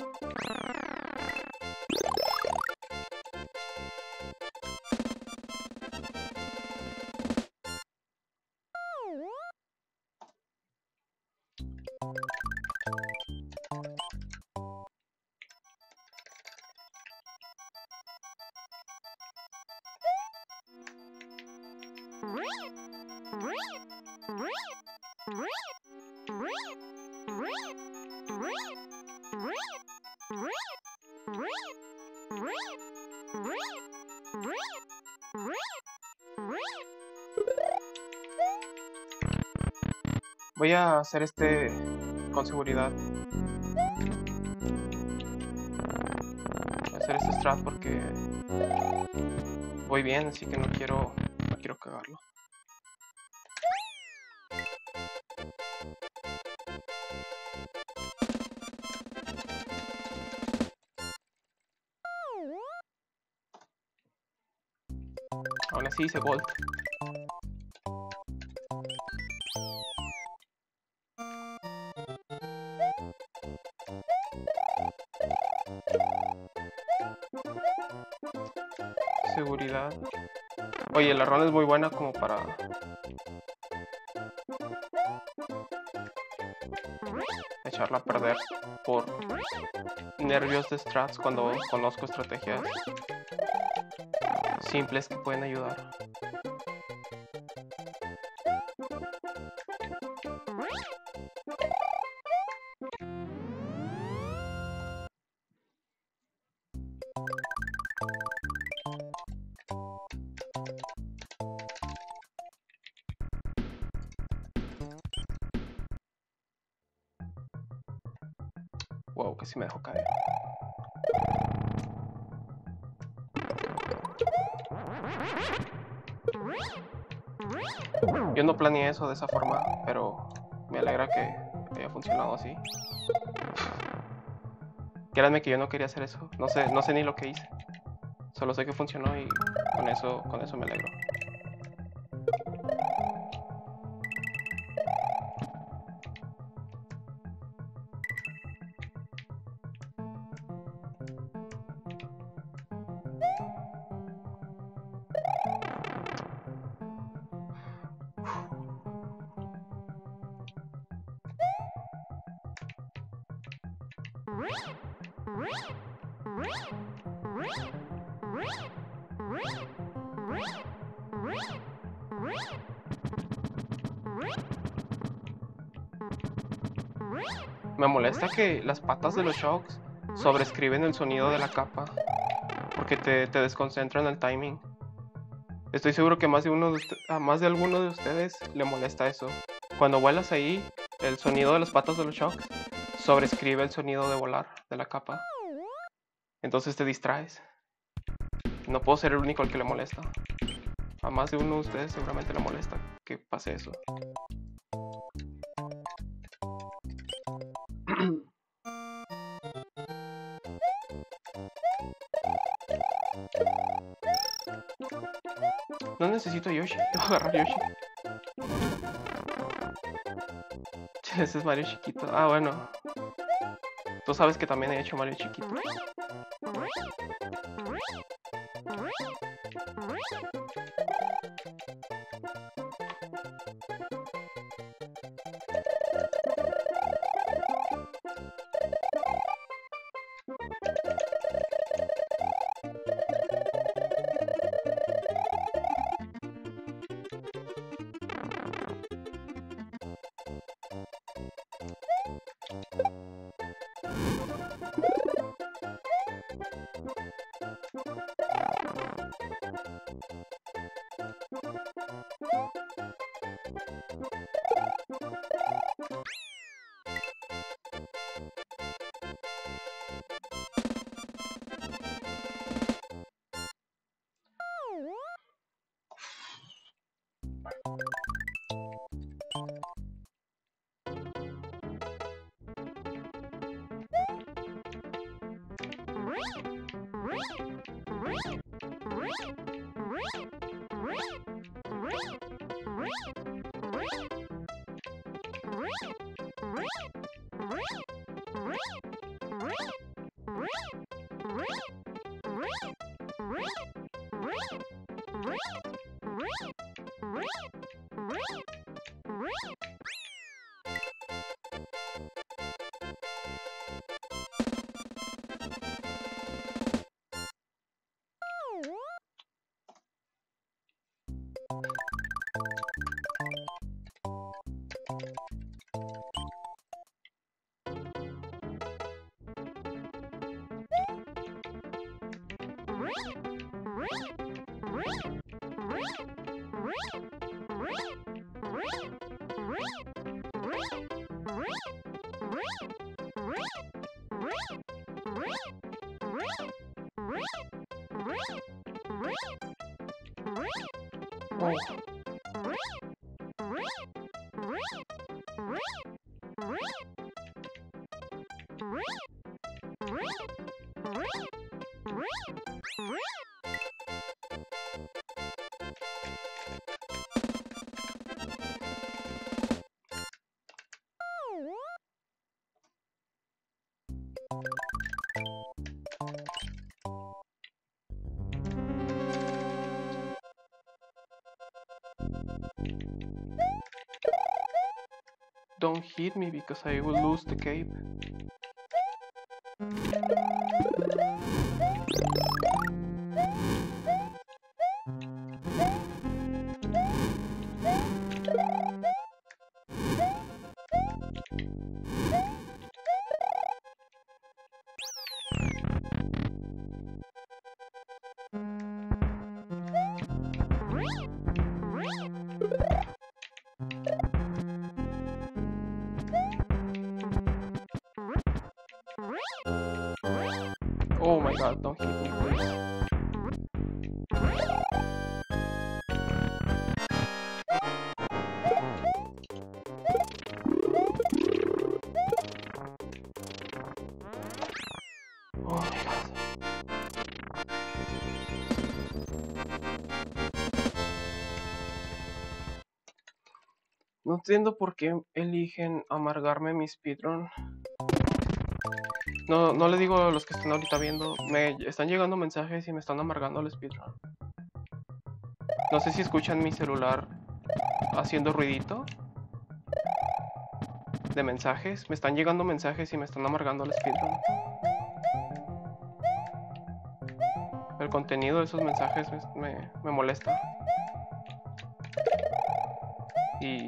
Voy a hacer este con seguridad. Voy a hacer este strat porque voy bien, así que no quiero, no quiero cagarlo. Aún así hice gold. Seguridad. Oye, la ronda es muy buena como para... echarla a perder por nervios de strats cuando conozco estrategias simples que pueden ayudar. Wow, que sí me dejó caer. Yo no planeé eso de esa forma, pero me alegra que haya funcionado así. Créanme que yo no quería hacer eso. No sé, no sé ni lo que hice. Solo sé que funcionó y con eso, con eso me alegro. Me molesta que las patas de los shocks sobreescriben el sonido de la capa porque te, te desconcentran el timing. Estoy seguro que más de uno de a más de alguno de ustedes le molesta eso. Cuando vuelas ahí, el sonido de las patas de los shocks sobreescribe el sonido de volar de la capa. Entonces te distraes. No puedo ser el único al que le molesta. A más de uno de ustedes seguramente le molesta que pase eso. No necesito a Yoshi, yo voy a agarrar a Yoshi. Ese es Mario chiquito. Ah, bueno. Tú sabes que también he hecho Mario chiquito. Oh. Don't hit me because I will lose the cape. Oh my god, don't hit me, please. Oh my god. No entiendo por qué eligen amargarme mi speedrun. No, no le digo a los que están ahorita viendo, me están llegando mensajes y me están amargando el speedrun. No sé si escuchan mi celular haciendo ruidito de mensajes. Me están llegando mensajes y me están amargando el speedrun. El contenido de esos mensajes me, me, me molesta. Y...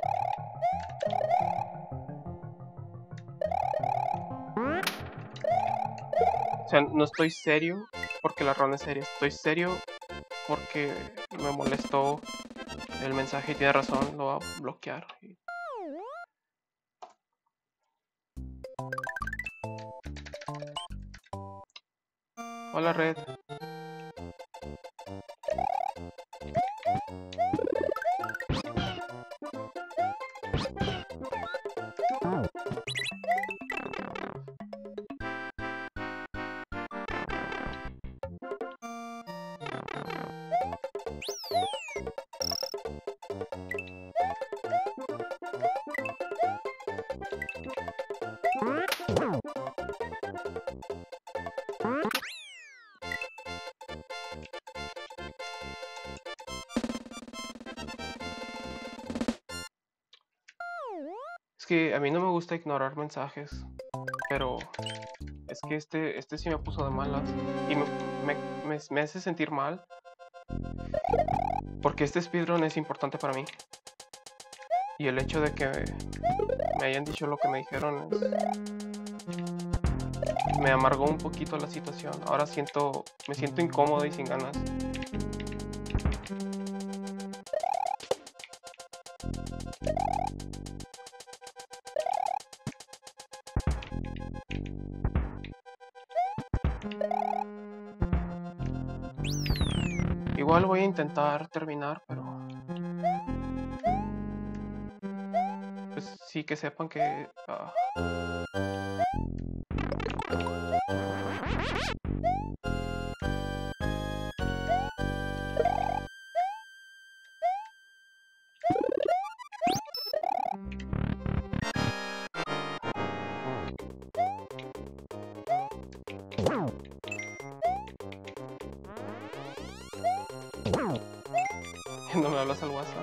O sea, no estoy serio porque la ronda es seria. Estoy serio porque me molestó el mensaje y tiene razón, lo va a bloquear. Hola, Red. Es que a mí no me gusta ignorar mensajes, pero es que este, este sí me puso de malas y me, me, me, me hace sentir mal porque este speedrun es importante para mí y el hecho de que me hayan dicho lo que me dijeron es, me amargó un poquito la situación. Ahora siento, me siento incómodo y sin ganas. Igual voy a intentar terminar, pero pues sí que sepan que uh... No me hablas al WhatsApp.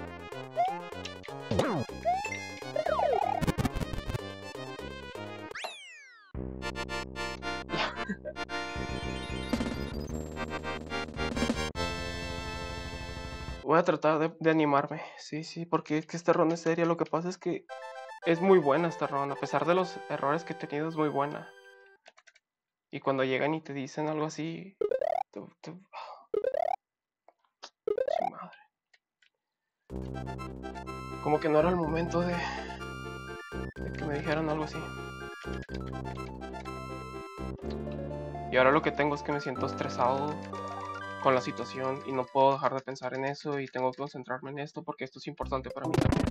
Voy a tratar de, de animarme. Sí, sí, porque es que esta ronda es seria. Lo que pasa es que es muy buena esta ronda. A pesar de los errores que he tenido, es muy buena. Y cuando llegan y te dicen algo así... Te, te... Su madre. Como que no era el momento de, de que me dijeran algo así. Y ahora lo que tengo es que me siento estresado con la situación y no puedo dejar de pensar en eso y tengo que concentrarme en esto porque esto es importante para mí también.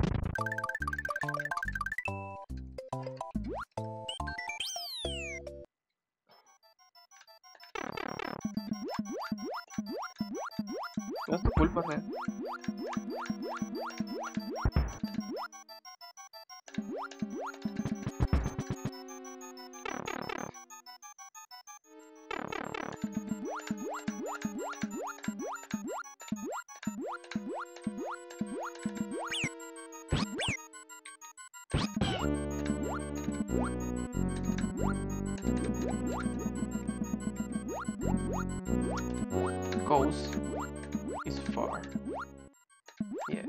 No es tu culpa, Red. Goes is far. Yes.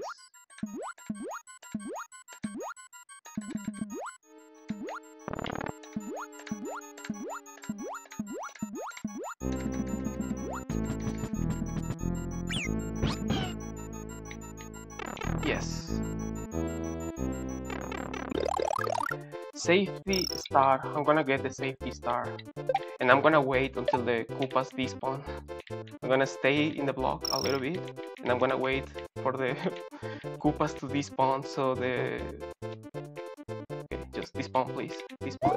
Yes. Safety star. I'm gonna get the safety star. And I'm gonna wait until the Koopas despawn. I'm gonna stay in the block a little bit. And I'm gonna wait for the Koopas to despawn so the... Okay, just despawn please. Despawn.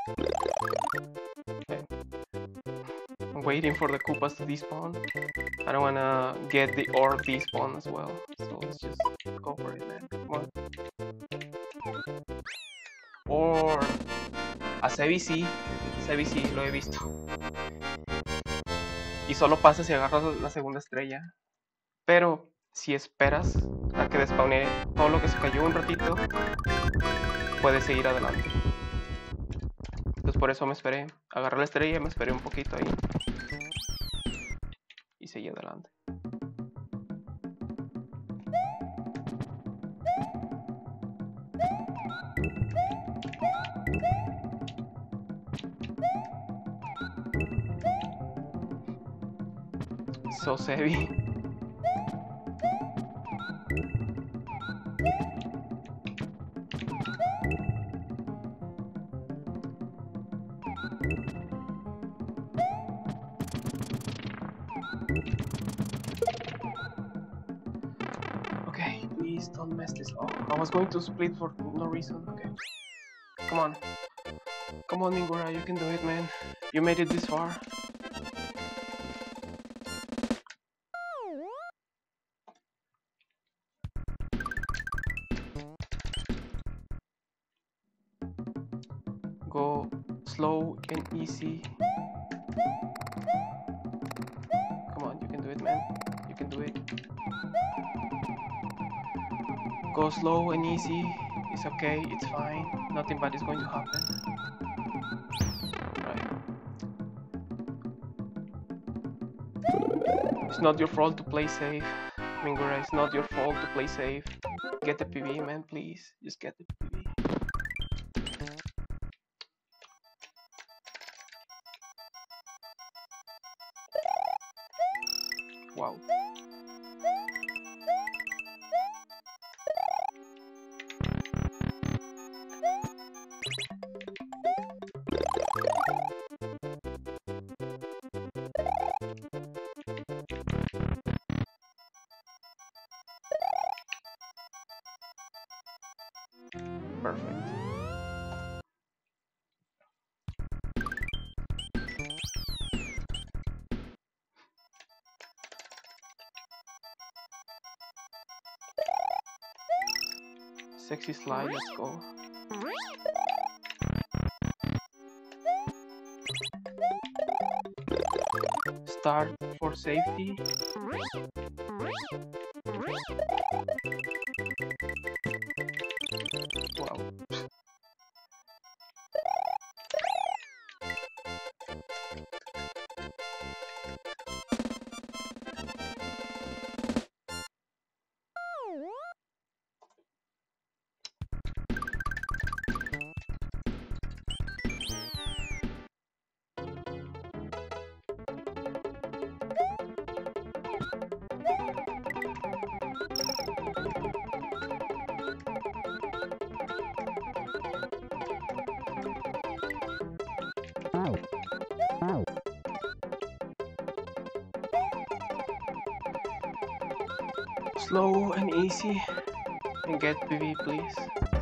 Okay. I'm waiting for the Koopas to despawn. I don't wanna get the orb despawn as well. So let's just go for it, man. Come on. Or a Sebi sí, Sebi sí, lo he visto. Y solo pasa si agarras la segunda estrella. Pero si esperas a que despawnee todo lo que se cayó un ratito, puedes seguir adelante. Entonces por eso me esperé. Agarré la estrella y me esperé un poquito ahí. Y seguí adelante. So Sebi. Okay, please don't mess this up. I was going to split for no reason. Okay. Come on. Come on, Mingura, you can do it, man. You made it this far. Go slow and easy. Come on, you can do it, man. You can do it. Go slow and easy. It's okay, it's fine. Nothing bad is going to happen. Right. It's not your fault to play safe. Mingura, it's not your fault to play safe. Get the P V, man, please. Just get the P V. Wow. Perfect. Sexy slide, let's go. start for safety. Wow. Slow and easy, and get P V, please.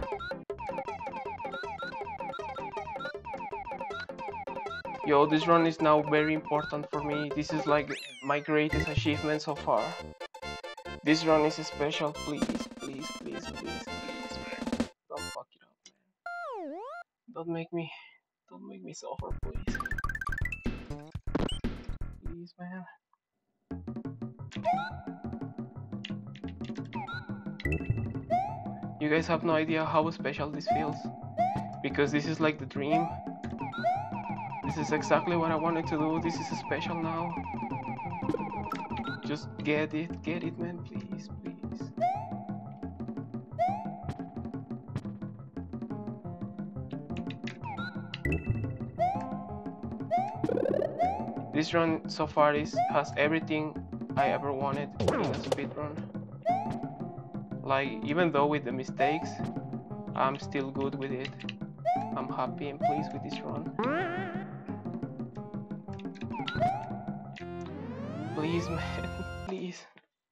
Yo, this run is now very important for me. This is like my greatest achievement so far. This run is special. Please, please, please, please, please, man. Don't fuck it up, man. Don't make me, don't make me suffer, please. Please, man. You guys have no idea how special this feels, because this is like the dream. This is exactly what I wanted to do. This is special now. Just get it, get it, man, please, please. This run so far is has everything I ever wanted in a speedrun. Like, even though with the mistakes, I'm still good with it. I'm happy and pleased with this run. Please, man, please.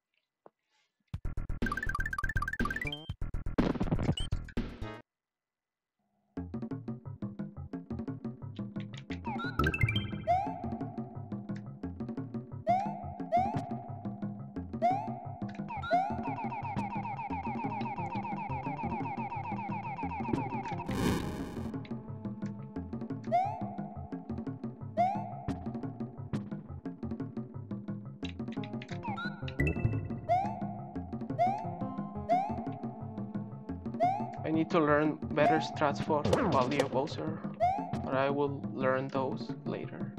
I need to learn better strats for Valley of Bowser, but I will learn those later.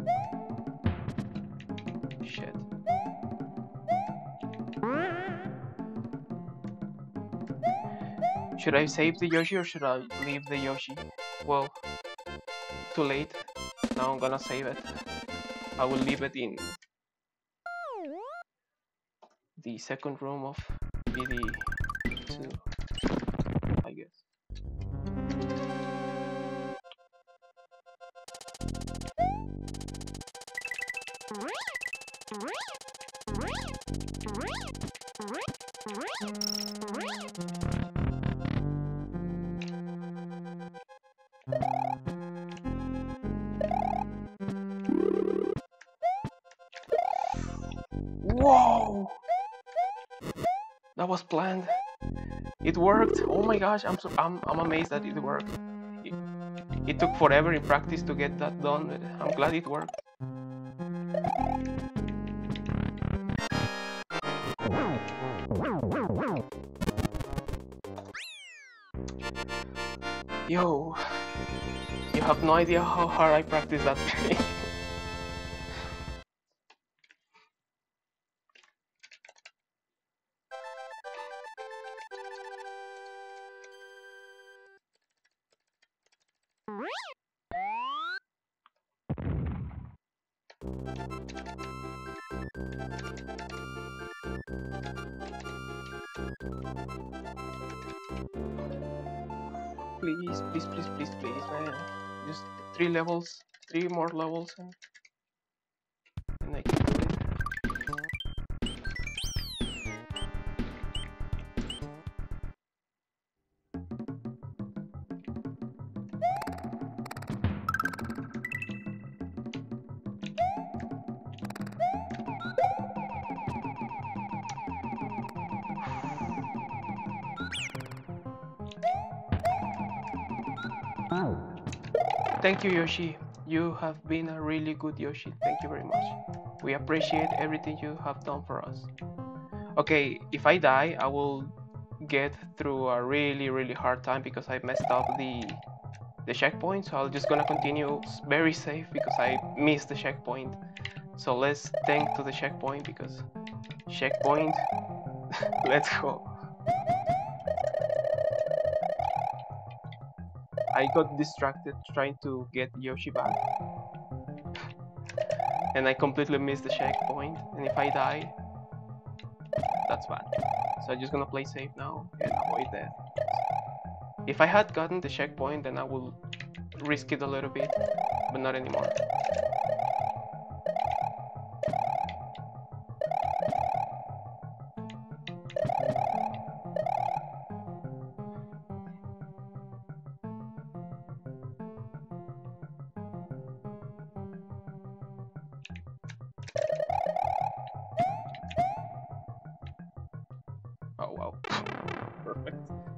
Shit. Should I save the Yoshi or should I leave the Yoshi? Well, too late. Now I'm gonna save it. I will leave it in the second room of B D two, I guess. Whoa! That was planned. It worked. Oh my gosh, I'm so I'm I'm amazed that it worked. It, it took forever in practice to get that done, but I'm glad it worked. Yo, you have no idea how hard I practiced that thing. Please, please, please, please, please, man. Just three levels, three more levels, and, and I can do it. Thank you, Yoshi. You have been a really good Yoshi. Thank you very much. We appreciate everything you have done for us. Okay, if I die, I will get through a really, really hard time because I messed up the the checkpoint. So I'm just gonna continue very safe because I missed the checkpoint. So let's thank to the checkpoint because checkpoint. Let's go. I got distracted trying to get Yoshi back. And I completely missed the checkpoint. And if I die, that's bad. So I'm just gonna play safe now and avoid death. If I had gotten the checkpoint, then I will risk it a little bit, but not anymore. Oh wow, perfect.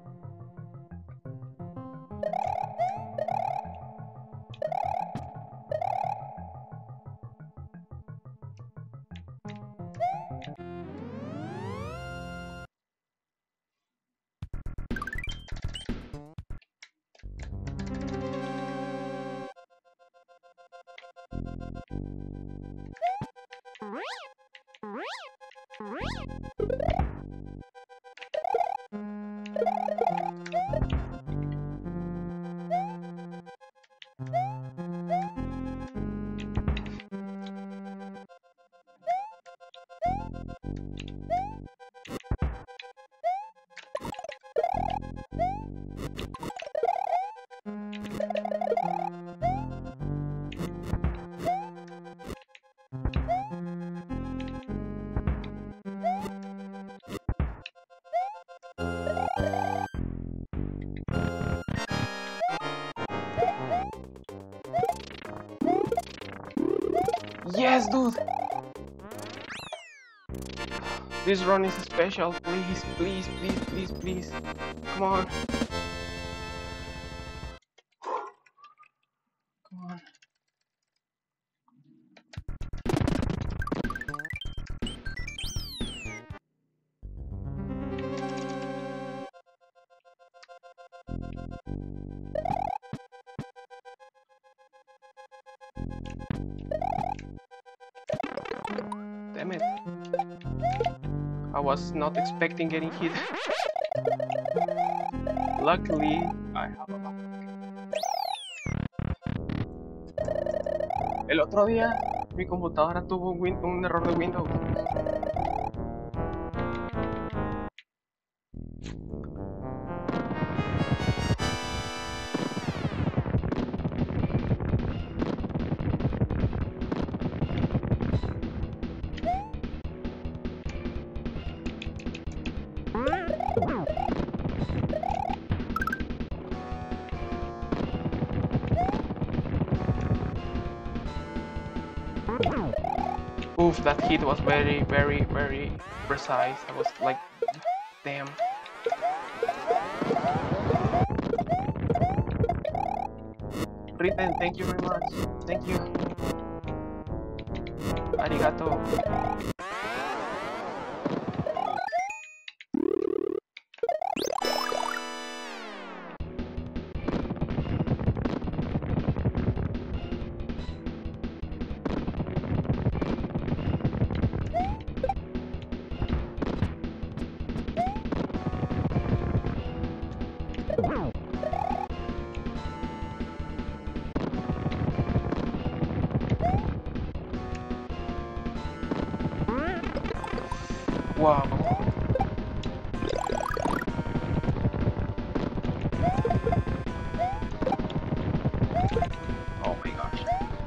Yes, dude! This run is special. Please, please, please, please, please. Come on. Come on. Damn it. I was not expecting getting hit. Luckily, I have a backpack. El otro día, mi computadora tuvo un, win un error de Windows. Oof, that hit was very, very, very precise. I was like, damn. Ritten, thank you very much. Thank you. Arigato. Wow. Oh my gosh.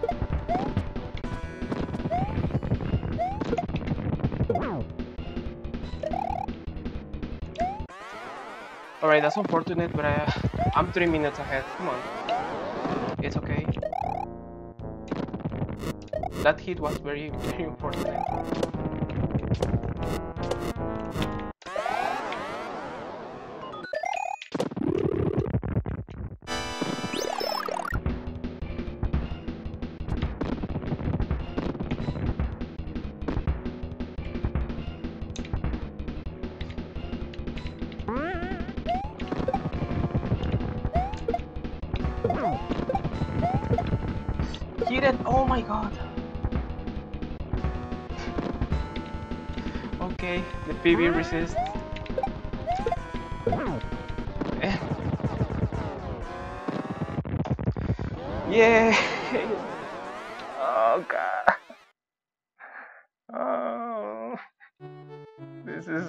Alright, that's unfortunate, but I, I'm three minutes ahead. Come on. It's okay. That hit was very, very unfortunate. did it! Oh my god! Okay, the P B resists. Yeah! Oh god! Oh, this is.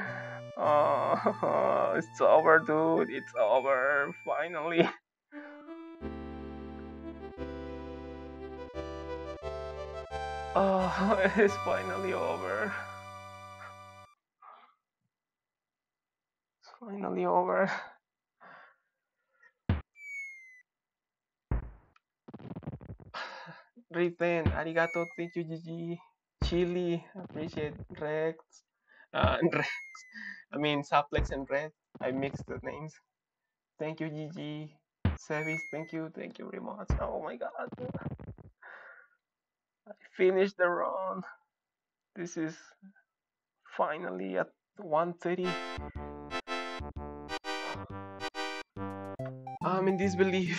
Oh, it's over, dude. It's over. Finally. Oh, it's finally over. It's finally over. Riten, arigato, thank you, Gigi. Chili, appreciate Rex. Uh, Rex. I mean, Saplex and Red. I mixed the names. Thank you, Gigi. Sevis, thank you, thank you very much. Oh my god. I finished the run. This is finally at one thirty. I'm in disbelief.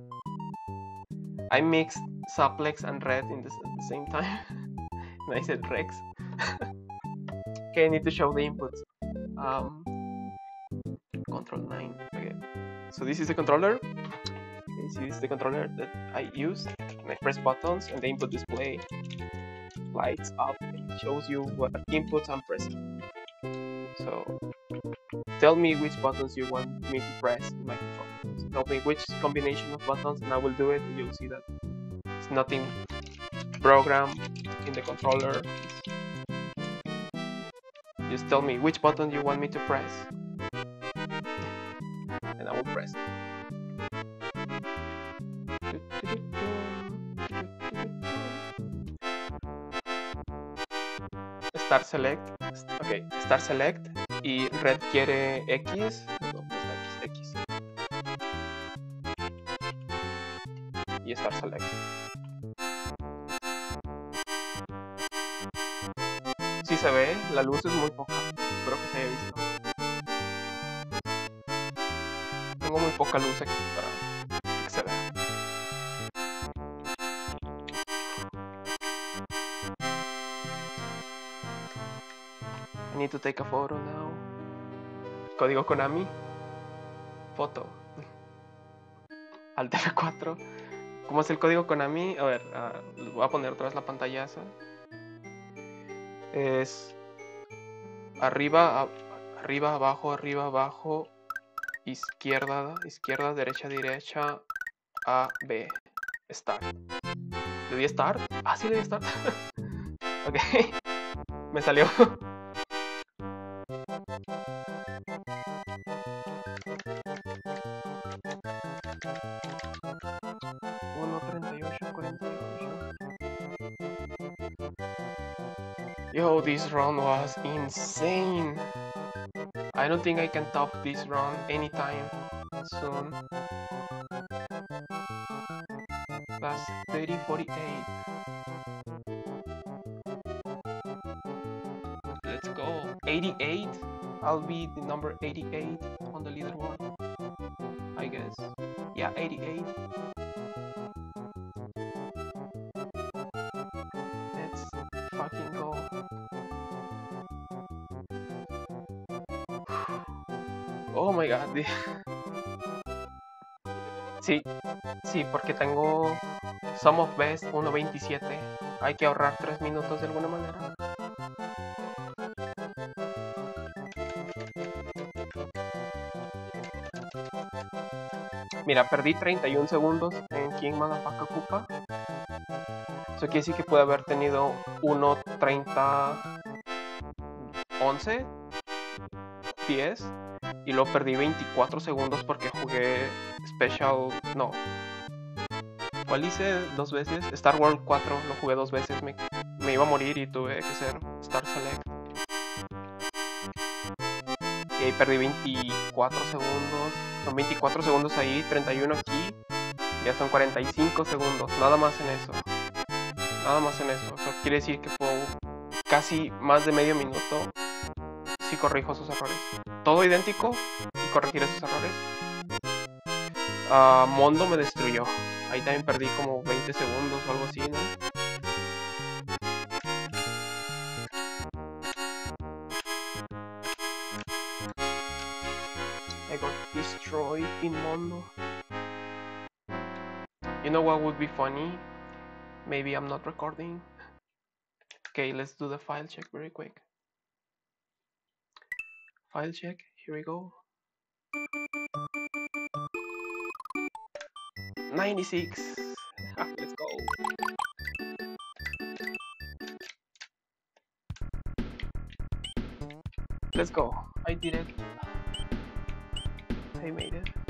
I mixed Saplex and Red in the, at the same time. And I said Rex. Okay, I need to show the inputs. Um, control nine. Okay. So this is the controller. Okay, so this is the controller that I use. And I press buttons and the input display lights up and shows you what inputs I'm pressing. So tell me which buttons you want me to press in my controller. So tell me which combination of buttons and I will do it, and you'll see that it's nothing programmed in the controller. Just tell me which button you want me to press and I will press it. Start select. Ok, start select. Y Red quiere X. No, pues X, X. Y start select. Si se ve, la luz es muy poca. Espero que se haya visto. Tengo muy poca luz aquí para que se vea. I need to take a photo now. Código Konami. Foto. Alt F cuatro. ¿Cómo es el código Konami? A ver, uh, voy a poner otra vez la pantallaza. Es arriba, a, arriba, abajo, arriba, abajo, izquierda, izquierda, derecha, derecha, A, B, start. ¿Le di start? Ah, sí le di start. Ok, me salió. uno treinta y ocho, cuarenta y ocho. Yo, this run was insane. I don't think I can top this run anytime soon. Plus thirty forty-eight. Let's go. eighty-eight. I'll be the number eighty-eight on the leaderboard, I guess. Yeah, eighty-eight. Let's fucking go. Oh my god. Sí, sí, porque tengo Sum of Best uno veintisiete. Hay que ahorrar tres minutos de alguna manera. Mira, perdí treinta y un segundos en King Motherfucker Koopa. Eso quiere decir que puede haber tenido uno treinta once diez. Y luego perdí veinticuatro segundos porque jugué Special... No. ¿Cuál hice dos veces? Star World cuatro, lo jugué dos veces. Me, me iba a morir y tuve que hacer Star Select. Y ahí perdí veinticuatro segundos. Son veinticuatro segundos ahí, treinta y uno aquí. Ya son cuarenta y cinco segundos. Nada más en eso. Nada más en eso. Eso quiere decir que puedo casi más de medio minuto si corrijo esos errores. Todo idéntico y corregir esos errores. Uh, Mondo me destruyó. I Ahí también perdí como veinte segundos o algo así, ¿no? I got destroyed in Mondo. You know what would be funny? Maybe I'm not recording. Okay, let's do the file check very quick. File check, here we go. ninety-six. Let's go. Let's go. I did it. I made it.